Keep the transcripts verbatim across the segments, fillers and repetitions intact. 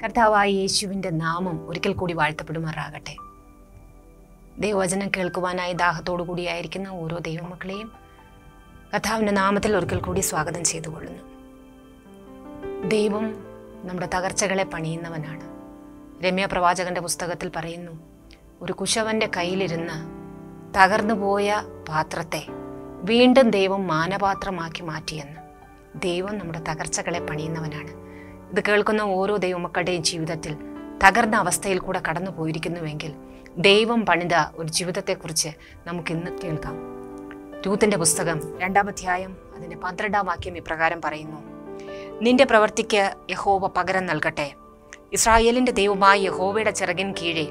കർത്താവായ യേശുവിൻ്റെ നാമം ഒരിക്കൽ കൂടി വാഴ്ത്തപ്പെടുമാറാകട്ടെ. ദൈവവചനം കേൾക്കുവാനായി ദാഹത്തോടു കൂടിയായിരിക്കുന്ന ഓരോ ദൈവമക്കളെയും കർത്താവിൻ്റെ നാമത്തിൽ ഒരിക്കൽ കൂടി സ്വാഗതം ചെയ്തുകൊള്ളുന്നു. ദൈവം നമ്മുടെ തകർച്ചകളെ പണിയുന്നവനാണ്. രമ്യ പ്രവാചകന്റെ പുസ്തകത്തിൽ പറയുന്നു, ഒരു കുശവന്റെ കയ്യിലിരുന്ന് തകർന്നുപോയ പാത്രത്തെ വീണ്ടും ദൈവം മാനപാത്രമാക്കി മാറ്റിയെന്ന്. ദൈവം നമ്മുടെ തകർച്ചകളെ പണിയുന്നവനാണ്. ഇത് കേൾക്കുന്ന ഓരോ ദൈവമക്കളുടെയും ജീവിതത്തിൽ തകർന്ന അവസ്ഥയിൽ കൂടെ കടന്നു പോയിരിക്കുന്നുവെങ്കിൽ ദൈവം പണിത ഒരു ജീവിതത്തെക്കുറിച്ച് നമുക്കിന്ന് കേൾക്കാം. രൂത്തിന്റെ പുസ്തകം രണ്ടാം അധ്യായം അതിൻ്റെ പന്ത്രണ്ടാം വാക്യം ഇപ്രകാരം പറയുന്നു, നിന്റെ പ്രവൃത്തിക്ക് യഹോവ പകരം നൽകട്ടെ. ഇസ്രായേലിന്റെ ദൈവമായ യഹോവയുടെ ചിറകിൻ കീഴെ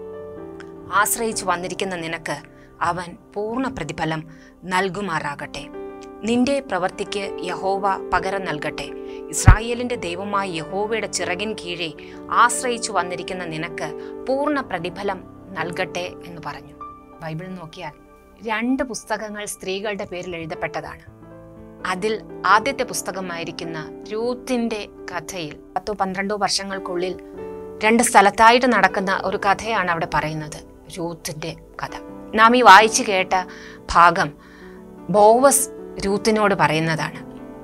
ആശ്രയിച്ചു വന്നിരിക്കുന്ന നിനക്ക് അവൻ പൂർണ്ണ പ്രതിഫലം നൽകുമാറാകട്ടെ. നിന്റെ പ്രവൃത്തിക്ക് യഹോവ പകരം നൽകട്ടെ. ഇസ്രായേലിന്റെ ദൈവമായ യഹോവയുടെ ചിറകിൻ കീഴെ ആശ്രയിച്ചു വന്നിരിക്കുന്ന നിനക്ക് പൂർണ്ണ പ്രതിഫലം നൽകട്ടെ എന്ന് പറഞ്ഞു. ബൈബിൾ നോക്കിയാൽ രണ്ട് പുസ്തകങ്ങൾ സ്ത്രീകളുടെ പേരിൽ എഴുതപ്പെട്ടതാണ്. അതിൽ ആദ്യത്തെ പുസ്തകമായിരിക്കുന്ന രൂത്തിന്റെ കഥയിൽ പത്തോ പന്ത്രണ്ടോ വർഷങ്ങൾക്കുള്ളിൽ രണ്ട് സ്ഥലത്തായിട്ട് നടക്കുന്ന ഒരു കഥയാണ് അവിടെ പറയുന്നത്, രൂത്തിന്റെ കഥ. നാം ഈ വായിച്ചു കേട്ട ഭാഗം ബോവസ് രൂത്തിനോട് പറയുന്നതാണ്.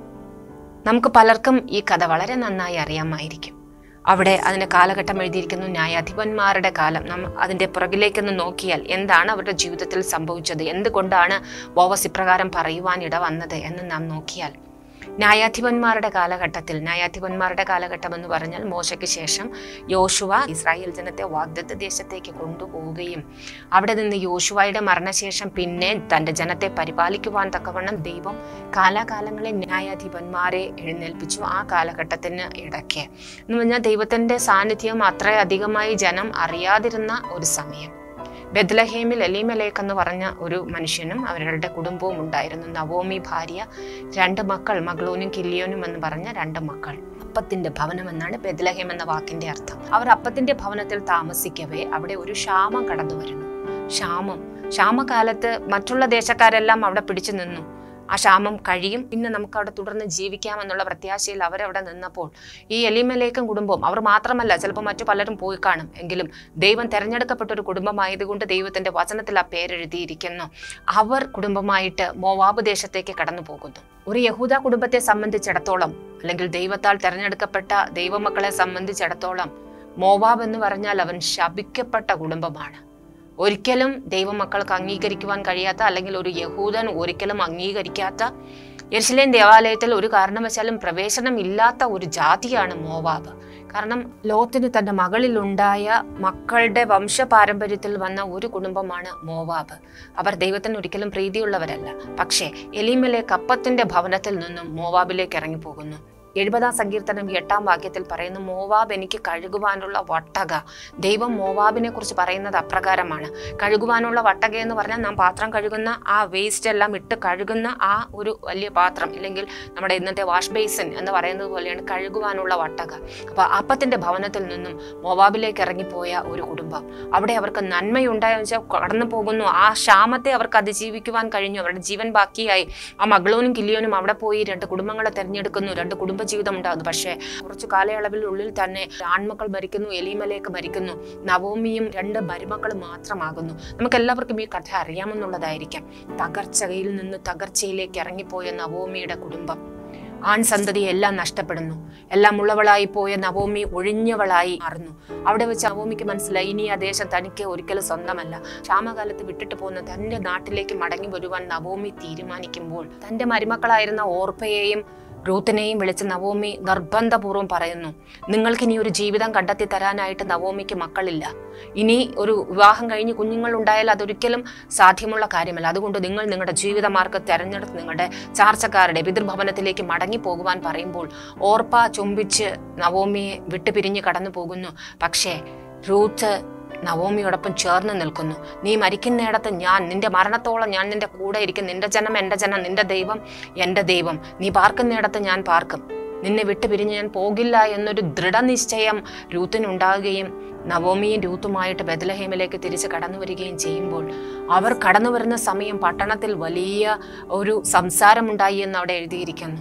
നമുക്ക് പലർക്കും ഈ കഥ വളരെ നന്നായി അറിയാമായിരിക്കും. അവിടെ അതിൻ്റെ കാലഘട്ടം എഴുതിയിരിക്കുന്നു, ന്യായാധിപന്മാരുടെ കാലം. നാം അതിൻ്റെ പുറകിലേക്കൊന്ന് നോക്കിയാൽ എന്താണ് അവരുടെ ജീവിതത്തിൽ സംഭവിച്ചത്, എന്തുകൊണ്ടാണ് ബോവസ് ഇപ്രകാരം പറയുവാൻ ഇട വന്നത് എന്ന് നാം നോക്കിയാൽ, ന്യായാധിപന്മാരുടെ കാലഘട്ടത്തിൽ, ന്യായാധിപന്മാരുടെ കാലഘട്ടം എന്ന് പറഞ്ഞാൽ മോശയ്ക്ക് ശേഷം യോശുവ ഇസ്രായേൽ ജനത്തെ വാഗ്ദത്ത ദേശത്തേക്ക് കൊണ്ടുപോവുകയും അവിടെ നിന്ന് യോശുവയുടെ മരണശേഷം പിന്നെ തൻ്റെ ജനത്തെ പരിപാലിക്കുവാൻ തക്കവണ്ണം ദൈവം കാലാകാലങ്ങളിൽ ന്യായാധിപന്മാരെ എഴുന്നേൽപ്പിച്ചു. ആ കാലഘട്ടത്തിന് ഇടയ്ക്ക് എന്ന് പറഞ്ഞാൽ ദൈവത്തിൻ്റെ സാന്നിധ്യം അത്രയധികമായി ജനം അറിയാതിരുന്ന ഒരു സമയം. ബെത്ലഹേമിൽ എലീമലേക്ക് എന്ന് പറഞ്ഞ ഒരു മനുഷ്യനും അവരുടെ കുടുംബവും ഉണ്ടായിരുന്നു. നവോമി ഭാര്യ, രണ്ട് മക്കൾ, മഗ്ലോനും കില്ലിയോനും എന്ന് പറഞ്ഞ രണ്ട് മക്കൾ. അപ്പത്തിന്റെ ഭവനം എന്നാണ് ബെത്ലഹേം എന്ന വാക്കിന്റെ അർത്ഥം. അവർ അപ്പത്തിന്റെ ഭവനത്തിൽ താമസിക്കവേ അവിടെ ഒരു ക്ഷാമം കടന്നു വരുന്നു. ക്ഷാമം ക്ഷാമകാലത്ത് മറ്റുള്ള ദേശക്കാരെല്ലാം അവിടെ പിടിച്ചു നിന്നു. ആ ക്ഷാമം കഴിയും, പിന്നെ നമുക്ക് അവിടെ തുടർന്ന് ജീവിക്കാമെന്നുള്ള പ്രത്യാശയിൽ അവരവിടെ നിന്നപ്പോൾ ഈ എലീമലേക്കും കുടുംബവും, അവർ മാത്രമല്ല, ചിലപ്പോൾ മറ്റു പലരും പോയി കാണും, എങ്കിലും ദൈവം തെരഞ്ഞെടുക്കപ്പെട്ട ഒരു കുടുംബമായതുകൊണ്ട് ദൈവത്തിന്റെ വചനത്തിൽ ആ പേരെഴുതിയിരിക്കുന്നു. അവർ കുടുംബമായിട്ട് മോവാബ് ദേശത്തേക്ക് കടന്നു പോകുന്നു. ഒരു യഹൂദ കുടുംബത്തെ സംബന്ധിച്ചിടത്തോളം, അല്ലെങ്കിൽ ദൈവത്താൽ തെരഞ്ഞെടുക്കപ്പെട്ട ദൈവമക്കളെ സംബന്ധിച്ചിടത്തോളം, മോവാബ് എന്ന് പറഞ്ഞാൽ അവൻ ശപിക്കപ്പെട്ട കുടുംബമാണ്. ഒരിക്കലും ദൈവമക്കൾക്ക് അംഗീകരിക്കുവാൻ കഴിയാത്ത, അല്ലെങ്കിൽ ഒരു യഹൂദൻ ഒരിക്കലും അംഗീകരിക്കാത്ത, യെരുശലേം ദേവാലയത്തിൽ ഒരു കാരണവശാലും പ്രവേശനം ഇല്ലാത്ത ഒരു ജാതിയാണ് മോവാബ്. കാരണം ലോത്തിന് തൻ്റെ മകളിലുണ്ടായ മക്കളുടെ വംശപാരമ്പര്യത്തിൽ വന്ന ഒരു കുടുംബമാണ് മോവാബ്. അവർ ദൈവത്തിന് ഒരിക്കലും പ്രീതിയുള്ളവരല്ല. പക്ഷേ എലീമേലെക്ക് അപ്പത്തിന്റെ ഭവനത്തിൽ നിന്നും മോവാബിലേക്ക് ഇറങ്ങിപ്പോകുന്നു. എഴുപതാം സങ്കീർത്തനം എട്ടാം വാക്യത്തിൽ പറയുന്നു, മോവാബ് എനിക്ക് കഴുകുവാനുള്ള വട്ടക. ദൈവം മോവാബിനെ കുറിച്ച് പറയുന്നത് അപ്രകാരമാണ്. കഴുകുവാനുള്ള വട്ടക എന്ന് പറഞ്ഞാൽ നാം പാത്രം കഴുകുന്ന ആ വേസ്റ്റ് എല്ലാം ഇട്ട് കഴുകുന്ന ആ ഒരു വലിയ പാത്രം, അല്ലെങ്കിൽ നമ്മുടെ ഇന്നത്തെ വാഷ് ബേസിൻ എന്ന് പറയുന്നത് പോലെയാണ് കഴുകുവാനുള്ള വട്ടക. അപ്പോൾ അപ്പത്തിന്റെ ഭവനത്തിൽ നിന്നും മോവാബിലേക്ക് ഇറങ്ങിപ്പോയ ഒരു കുടുംബം, അവിടെ അവർക്ക് നന്മയുണ്ടായെന്ന് വെച്ചാൽ കടന്നു പോകുന്നു. ആ ക്ഷാമത്തെ അവർക്ക് അതിജീവിക്കുവാൻ കഴിഞ്ഞു. അവരുടെ ജീവൻ ബാക്കിയായി. ആ മഗ്ലോനും കില്ലിയോനും അവിടെ പോയി രണ്ട് കുടുംബങ്ങളെ തിരഞ്ഞെടുക്കുന്നു, രണ്ട് കുടുംബ ജീവിതം ഉണ്ടാകുന്നു. പക്ഷേ കുറച്ചു കാലയളവിനുള്ളിൽ തന്നെ ആൺമക്കൾ മരിക്കുന്നു, എലീമേലേക്ക് മരിക്കുന്നു, നവോമിയും രണ്ട് മരുമക്കൾ മാത്രമാകുന്നു. നമുക്ക് എല്ലാവർക്കും ഈ കഥ അറിയാമെന്നുള്ളതായിരിക്കാം. തകർച്ചയിൽ നിന്ന് തകർച്ചയിലേക്ക് ഇറങ്ങിപ്പോയ നവോമിയുടെ കുടുംബം, ആൺസന്തതി എല്ലാം നഷ്ടപ്പെടുന്നു. എല്ലാം ഉള്ളവളായി പോയ നവോമി ഒഴിഞ്ഞവളായി മാറുന്നു. അവിടെ വെച്ച് നവോമിക്ക് മനസ്സിലായി, ഇനി ആ ദേശം തനിക്ക് ഒരിക്കലും സ്വന്തമല്ല. ക്ഷാമകാലത്ത് വിട്ടിട്ട് പോകുന്ന തൻ്റെ നാട്ടിലേക്ക് മടങ്ങി വരുവാൻ നവോമി തീരുമാനിക്കുമ്പോൾ തൻ്റെ മരുമക്കളായിരുന്ന ഓർപ്പയെയും റൂത്തിനെയും വിളിച്ച് നവോമി നിർബന്ധപൂർവ്വം പറയുന്നു, നിങ്ങൾക്കിനി ഒരു ജീവിതം കണ്ടെത്തി തരാനായിട്ട് നവോമിക്ക് മക്കളില്ല. ഇനി ഒരു വിവാഹം കഴിഞ്ഞ് കുഞ്ഞുങ്ങൾ ഉണ്ടായാൽ അതൊരിക്കലും സാധ്യമുള്ള കാര്യമല്ല. അതുകൊണ്ട് നിങ്ങൾ നിങ്ങളുടെ ജീവിതമാർഗ്ഗം തെരഞ്ഞെടുത്ത് നിങ്ങളുടെ ചാർച്ചക്കാരുടെ പിതൃഭവനത്തിലേക്ക് മടങ്ങി പോകുവാൻ പറയുമ്പോൾ ഓർപ്പ ചുംബിച്ച് നവോമിയെ വിട്ടുപിരിഞ്ഞ് കടന്നു പോകുന്നു. പക്ഷേ റൂത്ത് നവോമിയോടൊപ്പം ചേർന്ന് നിൽക്കുന്നു. നീ മരിക്കുന്നിടത്ത് ഞാൻ, നിന്റെ മരണത്തോളം ഞാൻ നിന്റെ കൂടെ ഇരിക്കും. നിന്റെ ജനം എൻ്റെ ജനം, നിന്റെ ദൈവം എൻ്റെ ദൈവം. നീ പാർക്കുന്നിടത്ത് ഞാൻ പാർക്കും, നിന്നെ വിട്ടുപിരിഞ്ഞ് ഞാൻ പോകില്ല എന്നൊരു ദൃഢനിശ്ചയം രൂത്തിനുണ്ടാകുകയും നവോമിയും രൂത്തുമായിട്ട് ബെത്ലഹേമിലേക്ക് തിരിച്ച് കടന്നു വരികയും ചെയ്യുമ്പോൾ അവർ കടന്നു വരുന്ന സമയം പട്ടണത്തിൽ വലിയ ഒരു സംസാരമുണ്ടായി എന്ന് അവിടെ എഴുതിയിരിക്കുന്നു.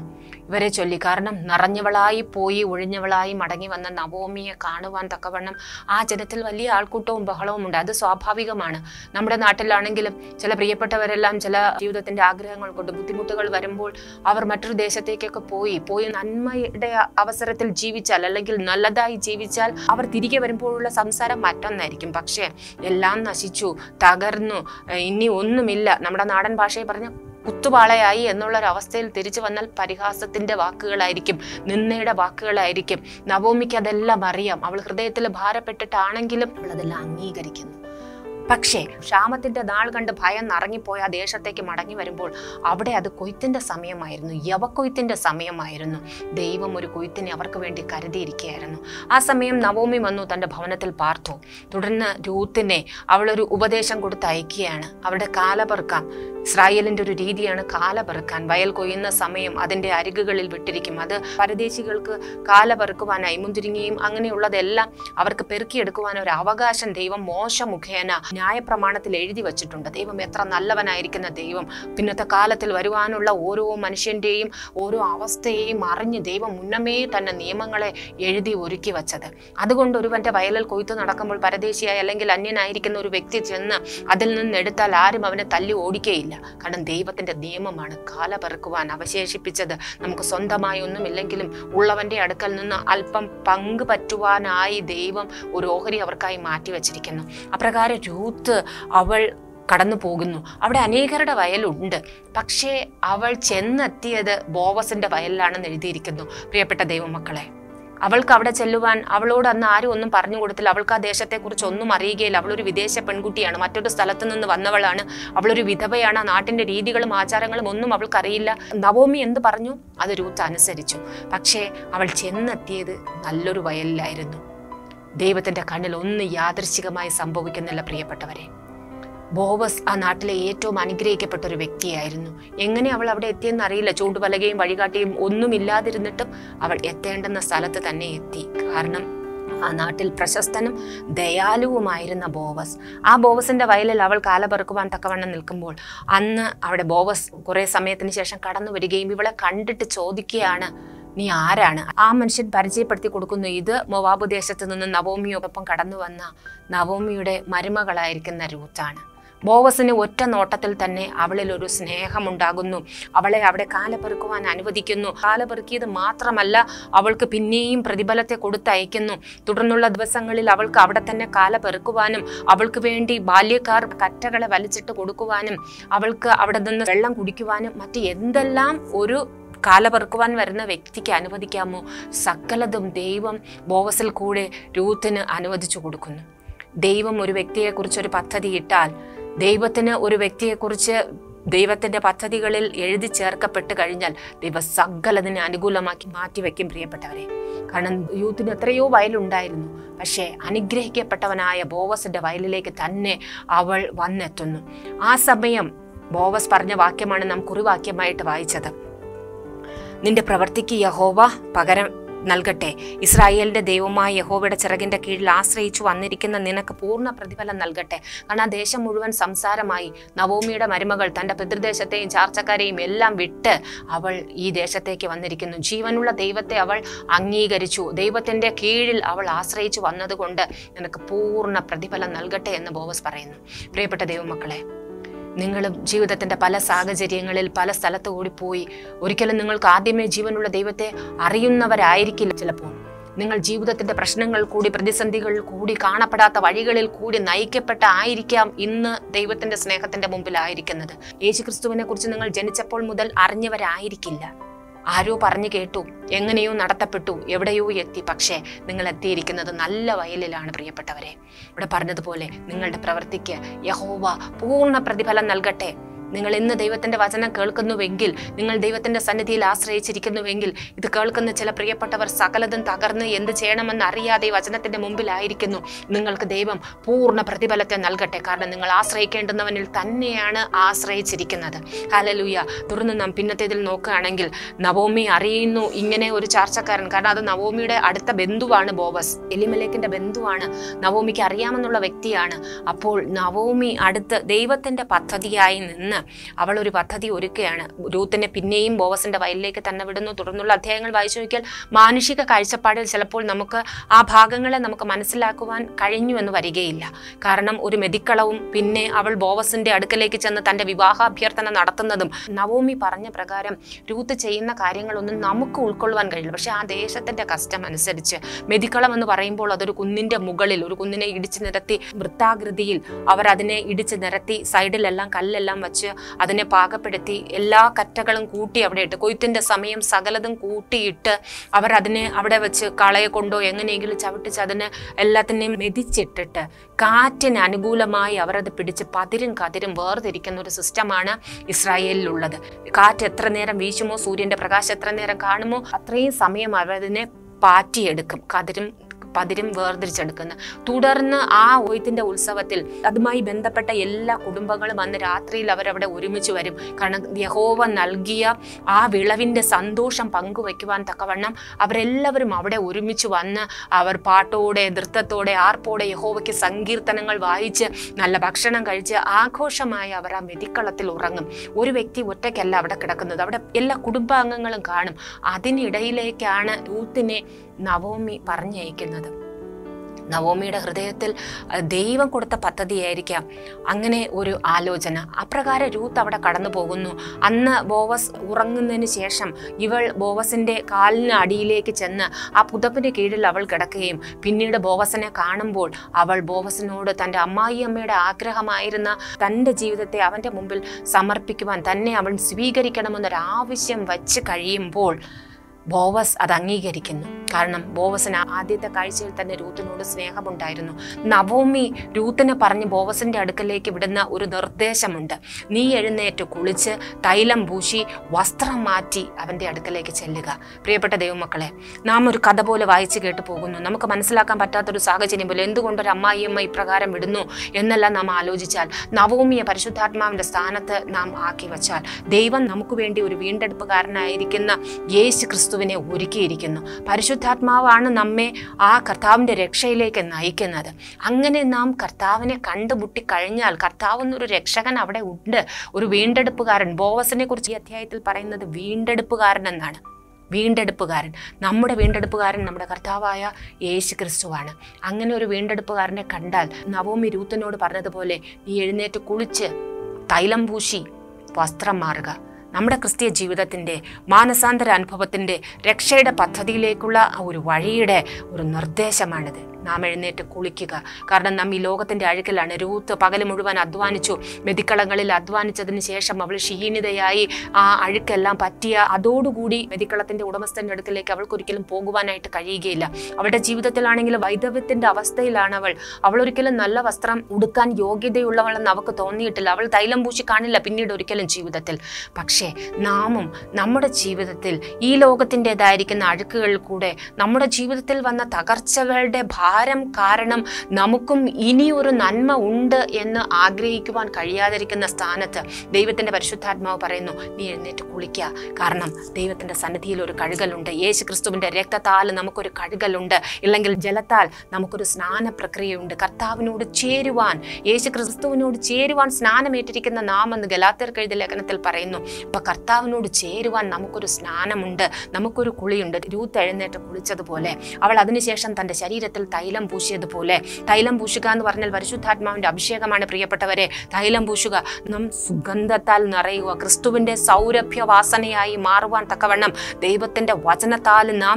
ഇവരെ ചൊല്ലി. കാരണം നിറഞ്ഞവളായി പോയി ഒഴിഞ്ഞവളായി മടങ്ങി വന്ന നവോമിയെ കാണുവാൻ തക്കവണ്ണം ആ ജനത്തിൽ വലിയ ആൾക്കൂട്ടവും ബഹളവും ഉണ്ട്. അത് സ്വാഭാവികമാണ്. നമ്മുടെ നാട്ടിലാണെങ്കിലും ചില പ്രിയപ്പെട്ടവരെല്ലാം ചില ജീവിതത്തിന്റെ ആഗ്രഹങ്ങൾ കൊണ്ട് ബുദ്ധിമുട്ടുകൾ വരുമ്പോൾ അവർ മറ്റൊരു ദേശത്തേക്കൊക്കെ പോയി പോയി നന്മയുടെ അവസരത്തിൽ ജീവിച്ചാൽ അല്ലെങ്കിൽ നല്ലതായി ജീവിച്ചാൽ അവർ തിരികെ വരുമ്പോഴുള്ള സംസാരം മറ്റൊന്നായിരിക്കും. പക്ഷേ എല്ലാം നശിച്ചു, തകർന്നു, ഇനി ഒന്നുമില്ല, നമ്മുടെ നാടൻ ഭാഷയിൽ പറഞ്ഞ കുത്തുപാളയായി എന്നുള്ളൊരവസ്ഥയിൽ തിരിച്ചു വന്നാൽ പരിഹാസത്തിന്റെ വാക്കുകളായിരിക്കും, നിന്ദയുടെ വാക്കുകളായിരിക്കും. നവോമിക്ക് അതെല്ലാം അറിയാം. അവൾ ഹൃദയത്തിൽ ഭാരപ്പെട്ടിട്ടാണെങ്കിലും അവൾ അതെല്ലാം അംഗീകരിക്കുന്നു. പക്ഷേ ക്ഷാമത്തിന്റെ നാൾ കണ്ട് ഭയം നിറങ്ങിപ്പോയ ആ ദേശത്തേക്ക് മടങ്ങി വരുമ്പോൾ അവിടെ അത് കൊയ്ത്തിന്റെ സമയമായിരുന്നു, യവക്കൊയ്ത്തിന്റെ സമയമായിരുന്നു. ദൈവം ഒരു കൊയ്ത്തിനെ അവർക്ക് വേണ്ടി കരുതിയിരിക്കുകയായിരുന്നു. ആ സമയം നവോമി വന്നു, തൻ്റെ ഭവനത്തിൽ പാർത്തു. തുടർന്ന് രൂത്തിനെ അവളൊരു ഉപദേശം കൊടുത്ത് അയക്കുകയാണ്. അവിടെ കാല പെറുക്കാം. ഇസ്രായേലിന്റെ ഒരു രീതിയാണ് കാല പെറുക്കാൻ. വയൽ കൊയ്യുന്ന സമയം അതിന്റെ അരികുകളിൽ വിട്ടിരിക്കും. അത് പരദേശികൾക്ക് കാല പെറുക്കുവാനായി മുന്തിരിങ്ങയും അങ്ങനെയുള്ളതെല്ലാം അവർക്ക് പെറുക്കിയെടുക്കുവാൻ ഒരു അവകാശം ദൈവം മോശ മുഖേന ന്യായപ്രമാണത്തിൽ എഴുതി വച്ചിട്ടുണ്ട്. ദൈവം എത്ര നല്ലവനായിരിക്കുന്ന ദൈവം. പിന്നത്തെ കാലത്തിൽ വരുവാനുള്ള ഓരോ മനുഷ്യന്റെയും ഓരോ അവസ്ഥയെയും അറിഞ്ഞ് ദൈവം മുന്നമേ തന്നെ നിയമങ്ങളെ എഴുതി ഒരുക്കി വച്ചത്. അതുകൊണ്ട് ഒരുവന്റെ വയലിൽ കൊയ്ത്തു നടക്കുമ്പോൾ പരദേശിയായി അല്ലെങ്കിൽ അന്യനായിരിക്കുന്ന ഒരു വ്യക്തി ചെന്ന് അതിൽ നിന്ന് എടുത്താൽ ആരും അവനെ തല്ലി ഓടിക്കുകയില്ല. കാരണം ദൈവത്തിന്റെ നിയമമാണ്. കാല പെറുക്കുവാൻ അവശേഷിപ്പിച്ചത് നമുക്ക് സ്വന്തമായി ഒന്നുമില്ലെങ്കിലും ഉള്ളവന്റെ അടുക്കൽ നിന്ന് അല്പം പങ്ക് പറ്റുവാനായി ദൈവം ഒരു ഓഹരി അവർക്കായി മാറ്റി വച്ചിരിക്കുന്നു. അപ്രകാരം രൂത്ത് അവൾ കടന്നു പോകുന്നു. അവിടെ അനേകരുടെ വയലുണ്ട്. പക്ഷേ അവൾ ചെന്നെത്തിയത് ബോവസിന്റെ വയലിലാണെന്ന് എഴുതിയിരിക്കുന്നു. പ്രിയപ്പെട്ട ദൈവമക്കളെ, അവൾക്ക് അവിടെ ചെല്ലുവാൻ അവളോട് അന്ന് ആരും ഒന്നും പറഞ്ഞു കൊടുത്തില്ല. അവൾക്ക് ആ ദേശത്തെക്കുറിച്ച് ഒന്നും അറിയുകയില്ല. അവളൊരു വിദേശ പെൺകുട്ടിയാണ്, മറ്റൊരു സ്ഥലത്ത് നിന്ന് വന്നവളാണ്, അവളൊരു വിധവയാണ്. ആ നാട്ടിന്റെ രീതികളും ആചാരങ്ങളും ഒന്നും അവൾക്കറിയില്ല. നവോമി എന്ത് പറഞ്ഞു അത് രൂത്ത് അനുസരിച്ചു. പക്ഷേ അവൾ ചെന്നെത്തിയത് നല്ലൊരു വയലിലായിരുന്നു. ദൈവത്തിന്റെ കണ്ണിൽ ഒന്നും യാദൃശ്ചികമായി സംഭവിക്കുന്നില്ല. പ്രിയപ്പെട്ടവരെ, ബോവസ് ആ നാട്ടിലെ ഏറ്റവും അനുഗ്രഹിക്കപ്പെട്ട ഒരു വ്യക്തിയായിരുന്നു. എങ്ങനെ അവൾ അവിടെ എത്തിയെന്ന് അറിയില്ല. ചൂണ്ടുപലകയും വഴികാട്ടിയും ഒന്നുമില്ലാതിരുന്നിട്ടും അവൾ എത്തേണ്ടുന്ന സ്ഥലത്ത് തന്നെ എത്തി. കാരണം ആ നാട്ടിൽ പ്രശസ്തനും ദയാലുവുമായിരുന്ന ബോവസ്. ആ ബോവസിന്റെ വയലിൽ അവൾ കാല പെറുക്കുവാൻ തക്കവണ്ണം നിൽക്കുമ്പോൾ അന്ന് അവിടെ ബോവസ് കുറെ സമയത്തിന് ശേഷം കടന്നു വരികയും ഇവളെ കണ്ടിട്ട് ചോദിക്കുകയാണ്, നീ ആരാണ്? ആ മനുഷ്യൻ പരിചയപ്പെടുത്തി കൊടുക്കുന്നു, ഇത് മൊവാബ് ദേശത്ത് നിന്ന് നവോമിയോടൊപ്പം കടന്നു വന്ന നവോമിയുടെ മരുമകളായിരിക്കുന്ന രൂത്താണ്. ബോവസിന് ഒറ്റ നോട്ടത്തിൽ തന്നെ അവളിൽ ഒരു സ്നേഹമുണ്ടാകുന്നു. അവളെ അവിടെ കാല പെറുക്കുവാൻ അനുവദിക്കുന്നു. കാല പെറുക്കിയത് മാത്രമല്ല, അവൾക്ക് പിന്നെയും പ്രതിഫലത്തെ കൊടുത്തയക്കുന്നു. തുടർന്നുള്ള ദിവസങ്ങളിൽ അവൾക്ക് അവിടെ തന്നെ കാല പെറുക്കുവാനും അവൾക്ക് വേണ്ടി ബാല്യക്കാർ കറ്റകളെ വലിച്ചിട്ട് കൊടുക്കുവാനും അവൾക്ക് അവിടെ നിന്ന് വെള്ളം കുടിക്കുവാനും മറ്റ് എന്തെല്ലാം ഒരു കാല പെറുക്കുവാൻ വരുന്ന വ്യക്തിക്ക് അനുവദിക്കാമോ സകലതും ദൈവം ബോവസിൽ കൂടെ രൂത്തിന് അനുവദിച്ചു കൊടുക്കുന്നു. ദൈവം ഒരു വ്യക്തിയെക്കുറിച്ച് ഒരു പദ്ധതി ഇട്ടാൽ, ദൈവത്തിന് ഒരു വ്യക്തിയെക്കുറിച്ച് ദൈവത്തിന്റെ പദ്ധതികളിൽ എഴുതി ചേർക്കപ്പെട്ട് കഴിഞ്ഞാൽ ദൈവം സകലതിനെ അനുകൂലമാക്കി മാറ്റിവെക്കും. പ്രിയപ്പെട്ടവരെ, കാരണം യൂത്തിന് എത്രയോ വയലുണ്ടായിരുന്നു. പക്ഷേ അനുഗ്രഹിക്കപ്പെട്ടവനായ ബോവസിന്റെ വയലിലേക്ക് തന്നെ അവൾ വന്നെത്തുന്നു. ആ സമയം ബോവസ് പറഞ്ഞ വാക്യമാണ് നാം കുറിവാക്യമായിട്ട് വായിച്ചത്. നിന്റെ പ്രവൃത്തിക്ക് യഹോവ പകരം നൽകട്ടെ. ഇസ്രായേലിന്റെ ദൈവമായ യഹോവയുടെ ചിറകിന്റെ കീഴിൽ ആശ്രയിച്ചു വന്നിരിക്കുന്ന നിനക്ക് പൂർണ്ണ പ്രതിഫലം നൽകട്ടെ. കാരണം ആ ദേശം മുഴുവൻ സംസാരമായി. നവോമിയുടെ മരുമകൾ തൻ്റെ പിതൃദേശത്തെയും ചാർച്ചക്കാരെയും എല്ലാം വിട്ട് അവൾ ഈ ദേശത്തേക്ക് വന്നിരിക്കുന്നു. ജീവനുള്ള ദൈവത്തെ അവൾ അംഗീകരിച്ചു. ദൈവത്തിന്റെ കീഴിൽ അവൾ ആശ്രയിച്ചു വന്നതുകൊണ്ട് നിനക്ക് പൂർണ്ണ പ്രതിഫലം നൽകട്ടെ എന്ന് ബോവസ് പറയുന്നു. പ്രിയപ്പെട്ട ദൈവമക്കളെ, നിങ്ങളും ജീവിതത്തിന്റെ പല സാഹചര്യങ്ങളിൽ പല സ്ഥലത്ത് കൂടി പോയി ഒരിക്കലും നിങ്ങൾക്ക് ആദ്യമേ ജീവനുള്ള ദൈവത്തെ അറിയുന്നവരായിരിക്കില്ല. ചിലപ്പോൾ നിങ്ങൾ ജീവിതത്തിന്റെ പ്രശ്നങ്ങൾ കൂടി പ്രതിസന്ധികൾ കൂടി കാണപ്പെടാത്ത വഴികളിൽ കൂടി നയിക്കപ്പെട്ട ആയിരിക്കാം ഇന്ന് ദൈവത്തിന്റെ സ്നേഹത്തിന്റെ മുമ്പിലായിരിക്കുന്നത്. യേശുക്രിസ്തുവിനെ കുറിച്ച് നിങ്ങൾ ജനിച്ചപ്പോൾ മുതൽ അറിഞ്ഞവരായിരിക്കില്ല. ആരോ പറഞ്ഞു കേട്ടു, എങ്ങനെയോ നടത്തപ്പെട്ടു, എവിടെയോ എത്തി. പക്ഷേ നിങ്ങൾ എത്തിയിരിക്കുന്നത് നല്ല വയലിലാണ്. പ്രിയപ്പെട്ടവരെ, ഇവിടെ പറഞ്ഞതുപോലെ നിങ്ങളുടെ പ്രവൃത്തിക്ക് യഹോവ പൂർണ്ണ പ്രതിഫലം നൽകട്ടെ. നിങ്ങൾ ഇന്ന് ദൈവത്തിന്റെ വചനം കേൾക്കുന്നുവെങ്കിൽ, നിങ്ങൾ ദൈവത്തിന്റെ സന്നിധിയിൽ ആശ്രയിച്ചിരിക്കുന്നുവെങ്കിൽ, ഇത് കേൾക്കുന്ന ചില പ്രിയപ്പെട്ടവർ സകലതും തകർന്ന് എന്ത് ചെയ്യണമെന്ന് അറിയാതെ വചനത്തിന്റെ മുമ്പിലായിരിക്കുന്നു. നിങ്ങൾക്ക് ദൈവം പൂർണ്ണ പ്രതിഫലത്തെ നൽകട്ടെ. കാരണം നിങ്ങൾ ആശ്രയിക്കേണ്ടുന്നവനിൽ തന്നെയാണ് ആശ്രയിച്ചിരിക്കുന്നത്. ഹല്ലേലൂയ. തുടർന്ന് നാം പിന്നത്തേതിൽ നോക്കുകയാണെങ്കിൽ, നവോമി അറിയുന്നു ഇങ്ങനെ ഒരു ചാർച്ചക്കാരൻ. കാരണം അത് നവോമിയുടെ അടുത്ത ബന്ധുവാണ് ബോവസ്. എലിമലേക്കിന്റെ ബന്ധുവാണ്. നവോമിക്ക് അറിയാമെന്നുള്ള വ്യക്തിയാണ്. അപ്പോൾ നവോമി അടുത്ത് ദൈവത്തിന്റെ പദ്ധതിയായി നിന്ന് അവൾ ഒരു പദ്ധതി ഒരുക്കുകയാണ്. രൂത്തിനെ പിന്നെയും ബോവസിന്റെ വയലിലേക്ക് തന്നെ വിടുന്നു. തുടർന്നുള്ള അധ്യായങ്ങൾ വായിച്ചു നോക്കിയാൽ മാനുഷിക കാഴ്ചപ്പാടിൽ ചിലപ്പോൾ നമുക്ക് ആ ഭാഗങ്ങളെ നമുക്ക് മനസ്സിലാക്കുവാൻ കഴിഞ്ഞു എന്ന് വരികയില്ല. കാരണം ഒരു മെതിക്കളവും പിന്നെ അവൾ ബോവസിന്റെ അടുക്കലേക്ക് ചെന്ന് തന്റെ വിവാഹാഭ്യർത്ഥന നടത്തുന്നതും നവോമി പറഞ്ഞ പ്രകാരം രൂത്ത് ചെയ്യുന്ന കാര്യങ്ങളൊന്നും നമുക്ക് ഉൾക്കൊള്ളുവാൻ കഴിയില്ല. പക്ഷെ ആ ദേശത്തിന്റെ കഷ്ടം അനുസരിച്ച് മെതിക്കളം എന്ന് പറയുമ്പോൾ അതൊരു കുന്നിന്റെ മുകളിൽ ഒരു കുന്നിനെ ഇടിച്ചു നിരത്തി വൃത്താകൃതിയിൽ അവർ അതിനെ ഇടിച്ച് നിരത്തി സൈഡിലെല്ലാം കല്ലെല്ലാം വെച്ച് അതിനെ പാകപ്പെടുത്തി എല്ലാ കറ്റകളും കൂട്ടി അവിടെ ഇട്ട് കൊയ്ത്തിന്റെ സമയം സകലതും കൂട്ടിയിട്ട് അവർ അതിനെ അവിടെ വെച്ച് കളയെ കൊണ്ടോ എങ്ങനെയെങ്കിലും ചവിട്ടിച്ച് അതിനെ എല്ലാത്തിനെയും മെതിച്ചിട്ടിട്ട് കാറ്റിന് അനുകൂലമായി അവർ അത് പിടിച്ച് പതിരും കതിരും വേർതിരിക്കുന്ന ഒരു സിസ്റ്റമാണ് ഇസ്രായേലിലുള്ളത്. കാറ്റ് എത്ര നേരം വീശുമോ, സൂര്യന്റെ പ്രകാശം എത്ര നേരം കാണുമോ അത്രയും സമയം അവർ അതിനെ പാറ്റിയെടുക്കും, കതിരും പതിരും വേർതിരിച്ചെടുക്കുന്നു. തുടർന്ന് ആ ഒയ്ത്തിന്റെ ഉത്സവത്തിൽ അതുമായി ബന്ധപ്പെട്ട എല്ലാ കുടുംബങ്ങളും അന്ന് രാത്രിയിൽ അവരവിടെ ഒരുമിച്ച് വരും. കാരണം യഹോവ നൽകിയ ആ വിളവിന്റെ സന്തോഷം പങ്കുവയ്ക്കുവാൻ തക്കവണ്ണം അവരെല്ലാവരും അവിടെ ഒരുമിച്ച് വന്ന് അവർ പാട്ടോടെ നൃത്തത്തോടെ ആർപ്പോടെ യഹോവയ്ക്ക് സങ്കീർത്തനങ്ങൾ വായിച്ച് നല്ല ഭക്ഷണം കഴിച്ച് ആഘോഷമായി അവർ ആ മെതിക്കളത്തിൽ ഉറങ്ങും. ഒരു വ്യക്തി ഒറ്റയ്ക്കല്ല അവിടെ കിടക്കുന്നത്, അവിടെ എല്ലാ കുടുംബാംഗങ്ങളും കാണും. അതിനിടയിലേക്കാണ് രൂത്തിനെ നവോമി പറഞ്ഞയക്കുന്നത്. നവോമിയുടെ ഹൃദയത്തിൽ ദൈവം കൊടുത്ത പദ്ധതിയായിരിക്കാം അങ്ങനെ ഒരു ആലോചന. അപ്രകാരം രൂത്ത് അവിടെ കടന്നു പോകുന്നു. അന്ന് ബോവസ് ഉറങ്ങുന്നതിന് ശേഷം ഇവൾ ബോവസിന്റെ കാലിന് അടിയിലേക്ക് ചെന്ന് ആ പുതപ്പിന് കീഴിൽ അവൾ കിടക്കുകയും പിന്നീട് ബോവസിനെ കാണുമ്പോൾ അവൾ ബോവസിനോട് തൻ്റെ അമ്മായി അമ്മയുടെ ആഗ്രഹമായിരുന്ന തൻ്റെ ജീവിതത്തെ അവൻ്റെ മുമ്പിൽ സമർപ്പിക്കുവാൻ തന്നെ അവൾ സ്വീകരിക്കണമെന്നൊരാവശ്യം വച്ച് കഴിയുമ്പോൾ ബോവസ് അത് അംഗീകരിക്കുന്നു. കാരണം ബോവസിന് ആദ്യത്തെ കാഴ്ചയിൽ തന്നെ രൂത്തിനോട് സ്നേഹമുണ്ടായിരുന്നു. നവോമി രൂത്തിനെ പറഞ്ഞ് ബോവസിന്റെ അടുക്കലേക്ക് വിടുന്ന ഒരു നിർദ്ദേശമുണ്ട്. നീ എഴുന്നേറ്റ് കുളിച്ച് തൈലം പൂശി വസ്ത്രം മാറ്റി അവൻ്റെ അടുക്കലേക്ക് ചെല്ലുക. പ്രിയപ്പെട്ട ദൈവമക്കളെ, നാം ഒരു കഥ പോലെ വായിച്ചു കേട്ട് പോകുന്നു. നമുക്ക് മനസ്സിലാക്കാൻ പറ്റാത്തൊരു സാഹചര്യം പോലെ എന്തുകൊണ്ടൊരു അമ്മായിയമ്മ ഇപ്രകാരം വിടുന്നു എന്നെല്ലാം നാം ആലോചിച്ചാൽ നവോമിയെ പരിശുദ്ധാത്മാവിന്റെ സ്ഥാനത്ത് നാം ആക്കി വച്ചാൽ ദൈവം നമുക്ക് വേണ്ടി ഒരു വീണ്ടെടുപ്പുകാരനായിരിക്കുന്ന യേശു ക്രിസ്തുവിനെ ഒരുക്കിയിരിക്കുന്നു. പരിശുദ്ധാത്മാവാണ് നമ്മെ ആ കർത്താവിൻ്റെ രക്ഷയിലേക്ക് നയിക്കുന്നത്. അങ്ങനെ നാം കർത്താവിനെ കണ്ടുമുട്ടി കഴിഞ്ഞാൽ കർത്താവ് എന്നൊരു രക്ഷകൻ അവിടെ ഉണ്ട്, ഒരു വീണ്ടെടുപ്പുകാരൻ. ബോവസിനെ കുറിച്ച് ഈ അധ്യായത്തിൽ പറയുന്നത് വീണ്ടെടുപ്പുകാരൻ എന്നാണ്. വീണ്ടെടുപ്പുകാരൻ, നമ്മുടെ വീണ്ടെടുപ്പുകാരൻ നമ്മുടെ കർത്താവായ യേശു ക്രിസ്തുവാണ്. അങ്ങനെ ഒരു വീണ്ടെടുപ്പുകാരനെ കണ്ടാൽ നവോമി രൂത്തിനോട് പറഞ്ഞതുപോലെ നീ എഴുന്നേറ്റ് കുളിച്ച് തൈലം പൂശി വസ്ത്രം മാറുക. നമ്മുടെ ക്രിസ്തീയ ജീവിതത്തിൻ്റെ മാനസാന്തര അനുഭവത്തിൻ്റെ രക്ഷയുടെ പദ്ധതിയിലേക്കുള്ള ഒരു വഴിയുടെ ഒരു നിർദ്ദേശമാണിത്. നാം എഴുന്നേറ്റ് കുളിക്കുക. കാരണം നാം ഈ ലോകത്തിൻ്റെ അഴുക്കിലാണ്. രൂത്ത് പകൽ മുഴുവൻ അധ്വാനിച്ചു. മെതിക്കളങ്ങളിൽ അധ്വാനിച്ചതിന് ശേഷം അവൾ ക്ഷീണിതയായി ആ അഴുക്കെല്ലാം പറ്റിയ അതോടുകൂടി മെതിക്കളത്തിൻ്റെ ഉടമസ്ഥൻ്റെ അടുക്കലേക്ക് അവൾക്കൊരിക്കലും പോകുവാനായിട്ട് കഴിയുകയില്ല. അവളുടെ ജീവിതത്തിലാണെങ്കിൽ വൈധവ്യത്തിൻ്റെ അവസ്ഥയിലാണ് അവൾ. അവൾ ഒരിക്കലും നല്ല വസ്ത്രം ഉടുക്കാൻ യോഗ്യതയുള്ളവളെന്ന് അവൾക്ക് തോന്നിയിട്ടില്ല. അവൾ തൈലം പൂശി കാണില്ല പിന്നീട് ഒരിക്കലും ജീവിതത്തിൽ. പക്ഷേ നാമും നമ്മുടെ ജീവിതത്തിൽ ഈ ലോകത്തിൻ്റെതായിരിക്കുന്ന അഴുക്കുകളിൽ കൂടെ നമ്മുടെ ജീവിതത്തിൽ വന്ന തകർച്ചകളുടെ ഭാരം കാരണം നമുക്കും ഇനിയൊരു നന്മ ഉണ്ട് എന്ന് ആഗ്രഹിക്കുവാൻ കഴിയാതിരിക്കുന്ന സ്ഥാനത്ത് ദൈവത്തിൻ്റെ പരിശുദ്ധാത്മാവ് പറയുന്നു, നീ എഴുന്നേറ്റ് കുളിക്കുക. കാരണം ദൈവത്തിൻ്റെ സന്നിധിയിൽ ഒരു കഴുകലുണ്ട്. യേശു ക്രിസ്തുവിൻ്റെ രക്തത്താൽ നമുക്കൊരു കഴുകലുണ്ട്. ഇല്ലെങ്കിൽ ജലത്താൽ നമുക്കൊരു സ്നാന പ്രക്രിയയുണ്ട്. കർത്താവിനോട് ചേരുവാൻ, യേശു ക്രിസ്തുവിനോട് ചേരുവാൻ സ്നാനമേറ്റിരിക്കുന്ന നാം എന്ന് ഗലാത്യർക്ക് എഴുതിയ ലേഖനത്തിൽ പറയുന്നു. അപ്പൊ കർത്താവിനോട് ചേരുവാൻ നമുക്കൊരു സ്നാനമുണ്ട്, നമുക്കൊരു കുളിയുണ്ട്. രൂത്ത് എഴുന്നേറ്റ് കുളിച്ചതുപോലെ അവൾ അതിനുശേഷം തൻ്റെ ശരീരത്തിൽ തൈലം പൂശിയതുപോലെ. തൈലം പൂശുക എന്ന് പറഞ്ഞാൽ പരിശുദ്ധാത്മാവിന്റെ അഭിഷേകമാണ് പ്രിയപ്പെട്ടവരെ. തൈലം പൂശുക, നാം സുഗന്ധത്താൽ നിറയുക, ക്രിസ്തുവിന്റെ സൗരഭ്യവാസനയായി മാറുവാൻ തക്കവണ്ണം ദൈവത്തിന്റെ വചനത്താൽ നാം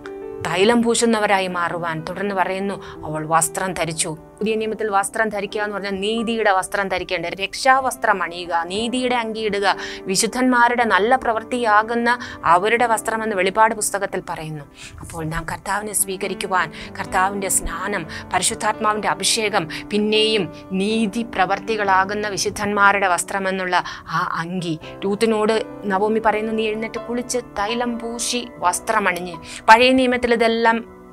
തൈലം പൂശുന്നവരായി മാറുവാൻ. തുടർന്ന് പറയുന്നു, അവൾ വസ്ത്രം ധരിച്ചു. പുതിയ നിയമത്തിൽ വസ്ത്രം ധരിക്കുക എന്ന് പറഞ്ഞാൽ നീതിയുടെ വസ്ത്രം ധരിക്കേണ്ട, രക്ഷാവസ്ത്രം അണിയുക, നീതിയുടെ അങ്കിയിടുക, വിശുദ്ധന്മാരുടെ നല്ല പ്രവൃത്തിയാകുന്ന അവരുടെ വസ്ത്രമെന്ന് വെളിപ്പാട് പുസ്തകത്തിൽ പറയുന്നു. അപ്പോൾ നാം കർത്താവിനെ സ്വീകരിക്കുവാൻ കർത്താവിൻ്റെ സ്നാനം, പരിശുദ്ധാത്മാവിൻ്റെ അഭിഷേകം, പിന്നെയും നീതി പ്രവർത്തികളാകുന്ന വിശുദ്ധന്മാരുടെ വസ്ത്രമെന്നുള്ള ആ അങ്കി. രൂത്തിനോട് നവോമി പറയുന്നു, നീ എഴുന്നേറ്റ് കുളിച്ച് തൈലം പൂശി വസ്ത്രമണിഞ്ഞ്. പഴയ നിയമത്തിൽ ഇതെല്ലാം